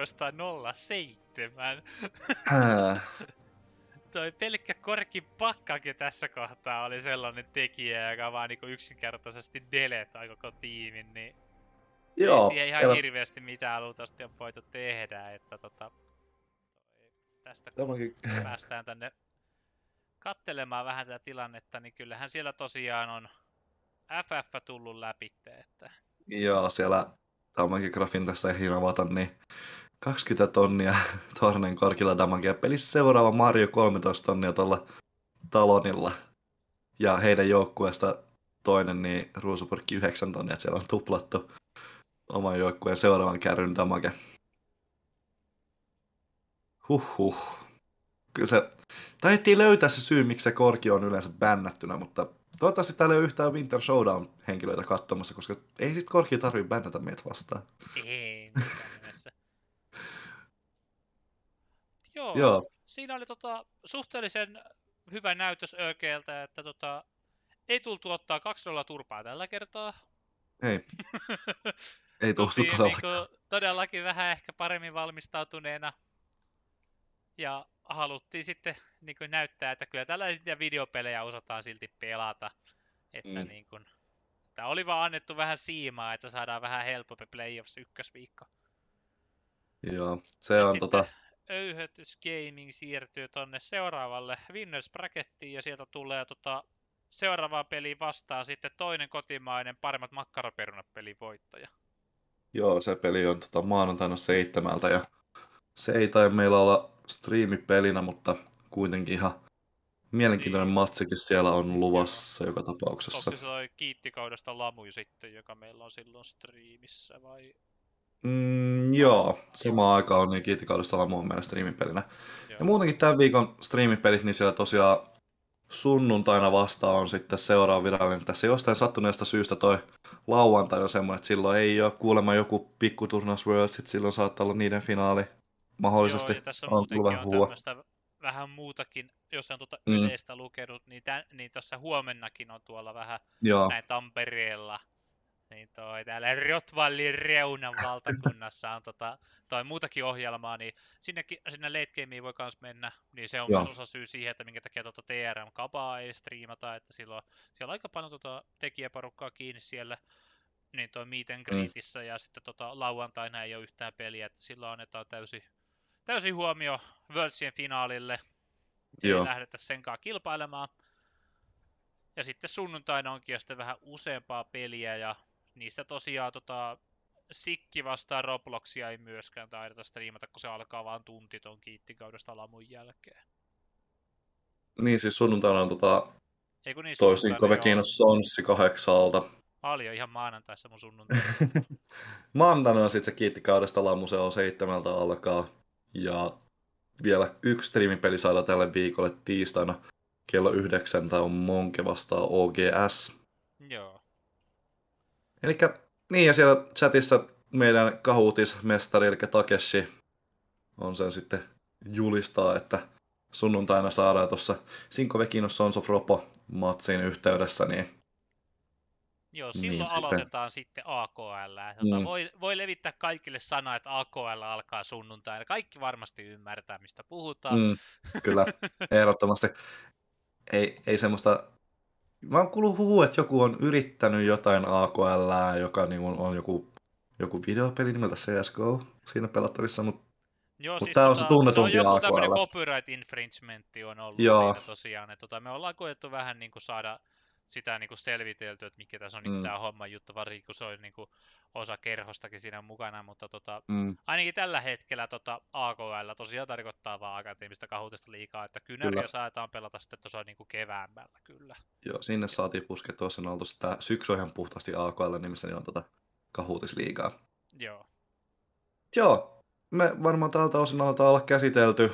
12.07. Toi pelkkä Korkin pakkakin tässä kohtaa oli sellainen tekijä, joka vaan niinku yksinkertaisesti deletoi koko tiimin, niin Joo. ei siihen ihan hirveästi mitään luultavasti on voitu tehdä, että tästä kun päästään tänne kattelemaan vähän tätä tilannetta, niin kyllähän siellä tosiaan on FF tullut läpitte, että... Joo, siellä Tamankin grafin tässä ei avata, niin 20 tonnia Tornen Korkilla damagea. Pelissä seuraava Mario 13 tonnia tuolla Talonilla. Ja heidän joukkueesta toinen, niin Ruusupurkki 9 tonnia, että siellä on tuplattu oman joukkueen seuraavan kärryn damage. Huhhuh. Kyllä se... Taidettiin löytää se syy, miksi se Korki on yleensä bännättynä, mutta toivottavasti täällä ei ole yhtään Winter Showdown-henkilöitä katsomassa, koska ei sit Korki tarvitse bännätä meitä vastaan. Ei missään nimessä. Joo, Joo. siinä oli suhteellisen hyvä näytös ÖG:ltä, että ei tultu ottaa 2-0 turpaa tällä kertaa. Ei tultu Tultiin todellakaan. todellakin vähän ehkä paremmin valmistautuneena. Ja haluttiin sitten näyttää, että kyllä tällaisia videopelejä osataan silti pelata. Että tää oli vaan annettu vähän siimaa, että saadaan vähän helpompi playoffs ykkösviikko. Joo, se on Öyhötys Gaming siirtyy tonne seuraavalle Winners Brackettiin ja sieltä tulee seuraavaan peliin vastaan sitten toinen kotimainen paremmat makkaroperunat pelin voittaja. Joo, se peli on maanantaina 7 ja se ei tai meillä olla striimipelinä, mutta kuitenkin ihan mielenkiintoinen matsikin siellä on luvassa joka tapauksessa. Onko se toi kiittikaudesta Lamu sitten, joka meillä on silloin striimissä vai? Joo, samaan aikaan on niin kiittikaudesta Lamu on meidän striimipelinä. Joo. Ja muutenkin tämän viikon striimipelit, niin siellä tosiaan sunnuntaina vasta on sitten seuraava virallinen. Tässä jostain sattuneesta syystä toi lauantai on semmoinen, että silloin ei ole kuulemma joku pikkuturnaus Worldsit, silloin saattaa olla niiden finaali. Mahdollisesti Joo, ja tässä on tullut muutenkin vähän on huhua. tämmöistä vähän muutakin, jos on Mm. yleistä lukenut, niin tuossa huomennakin on tuolla vähän Joo, näin Tampereella. Niin täällä Rotvallin reunan valtakunnassa on toi muutakin ohjelmaa, niin sinne late gameen voi kans mennä. Niin se on joo. myös osa syy siihen, että minkä takia TRM-kapaa ei striimata, että siellä on aika paljon tekijäporukkaa kiinni siellä niin toi meet and greetissä, ja sitten lauantaina ei ole yhtään peliä, että silloin annetaan täysin huomio Worldsien finaalille. Ei Joo. lähdetä senkaan kilpailemaan. Ja sitten sunnuntaina onkin jo sitten vähän useampaa peliä, ja niistä tosiaan Sikki vastaan Robloxia ei myöskään taideta striimata, kun se alkaa vaan tunti ton kiittikaudesta lamun jälkeen. Niin siis sunnuntaina on Ei kun niin toi sunnuntaina, Sinkko Vekino Sonssi 8:00. Paljon ihan maanantaissa mun sunnuntaissa. Maanantaina on sitten se kiittikaudesta lamu, se on 7 alkaa. Ja vielä yksi striimipeli saadaan tälle viikolle tiistaina kello 9 on Monke vastaan OGS. Joo. Elikkä niin, ja siellä chatissa meidän kahuutismestari, eli Takeshi, on sen sitten julistaa, että sunnuntaina saadaan tuossa Sinkko Vekino Sons of Ropo matsin yhteydessä, niin Joo, silloin sitten. aloitetaan sitten AKL. Voi levittää kaikille sanoa, että AKL alkaa sunnuntaina. Kaikki varmasti ymmärtää, mistä puhutaan. Kyllä, ehdottomasti. Ei semmoista. Mä oon kuullut huhua, että joku on yrittänyt jotain AKL, joka niin on joku videopeli nimeltä CSGO siinä pelattavissa, mutta Joo, siis tää on se se on tunnetumpi joku tämmöinen AKL. copyright infringementti on ollut Joo. siinä tosiaan. Että me ollaan koettu vähän niin kuin saada sitä niin kuin selviteltyä, että mikä tässä on niin kuin tämä homma juttu, varsinkin kun se on niin kuin osa kerhostakin siinä mukana, mutta ainakin tällä hetkellä AKL tosiaan tarkoittaa vaan akateemista kahuutesta liikaa, että kynäriä saadaan pelata sitten tuossa niin kuin keväämällä kyllä. Joo, sinne saatiin puskettua, sen oltu sitä syksy ihan puhtaasti AKL nimissä, niin on kahuutisliigaa. Joo. Joo, me varmaan tältä osin aletaan olla käsitelty.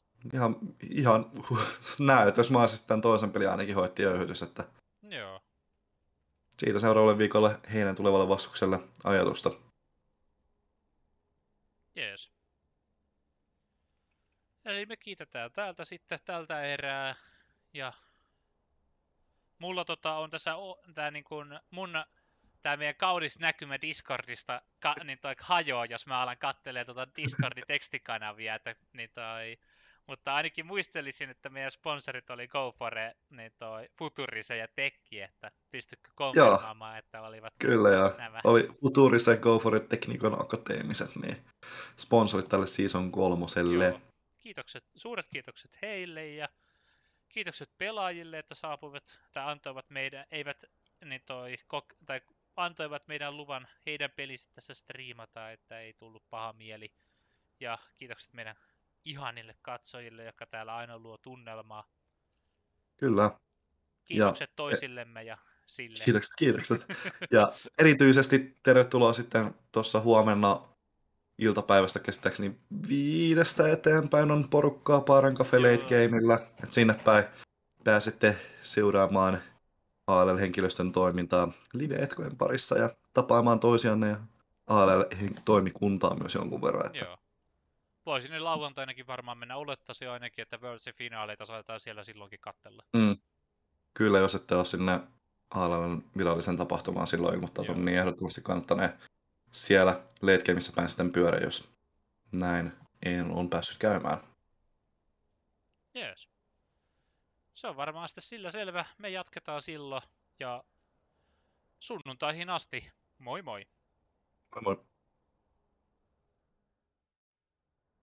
Ihan näin, että jos mä olisin tämän toisen pelin ainakin hoitti öyhytys, että Joo. siitä seuraavalle viikolle heidän tulevalle vastukselle ajatusta. Jees. Eli me kiitetään täältä sitten tältä erää. Ja mulla on tässä tää niin kun tää meidän kaunis näkymä Discordista niin hajoaa, jos mä alan kattelee Discordin tekstikanavia, että mutta ainakin muistelisin, että meidän sponsorit oli GoFore, niin Futurise ja Tekki, että pystykö konfirmaamaan, että olivat kyllä, ja nämä. oli Futurise ja GoFore Teknikon akateemiset, niin sponsorit tälle Season 3. Joo. Suuret kiitokset heille ja kiitokset pelaajille, että saapuivat tai antoivat meidän, antoivat meidän luvan heidän pelinsä tässä striimata, että ei tullut paha mieli. Ja kiitokset meidän ihanille katsojille, jotka täällä aina luo tunnelmaa. Kyllä. Kiitokset toisillemme ja sille. Kiitokset. Ja erityisesti tervetuloa sitten tuossa huomenna iltapäivästä käsittääkseni 5 eteenpäin on porukkaa Paaran Cafe Late Gameillä. Et sinne päin pääsette seuraamaan ALL-henkilöstön toimintaa live-etkojen parissa ja tapaamaan toisianne ja ALL-toimikuntaa myös jonkun verran. Että... Joo. Voi sinne lauantainakin varmaan mennä. Olettaisin ainakin, että Worldsin finaaleita saadaan siellä silloinkin katsella. Kyllä, jos ette ole sinne ALLn virallisen tapahtumaan silloin ilmoittautunut, niin ehdottomasti kannattaa siellä Late Gameissa päin sitten pyörä, jos näin on päässyt käymään. Jees. Se on varmaan sitten sillä selvä. Me jatketaan silloin ja sunnuntaihin asti. Moi moi! Moi moi!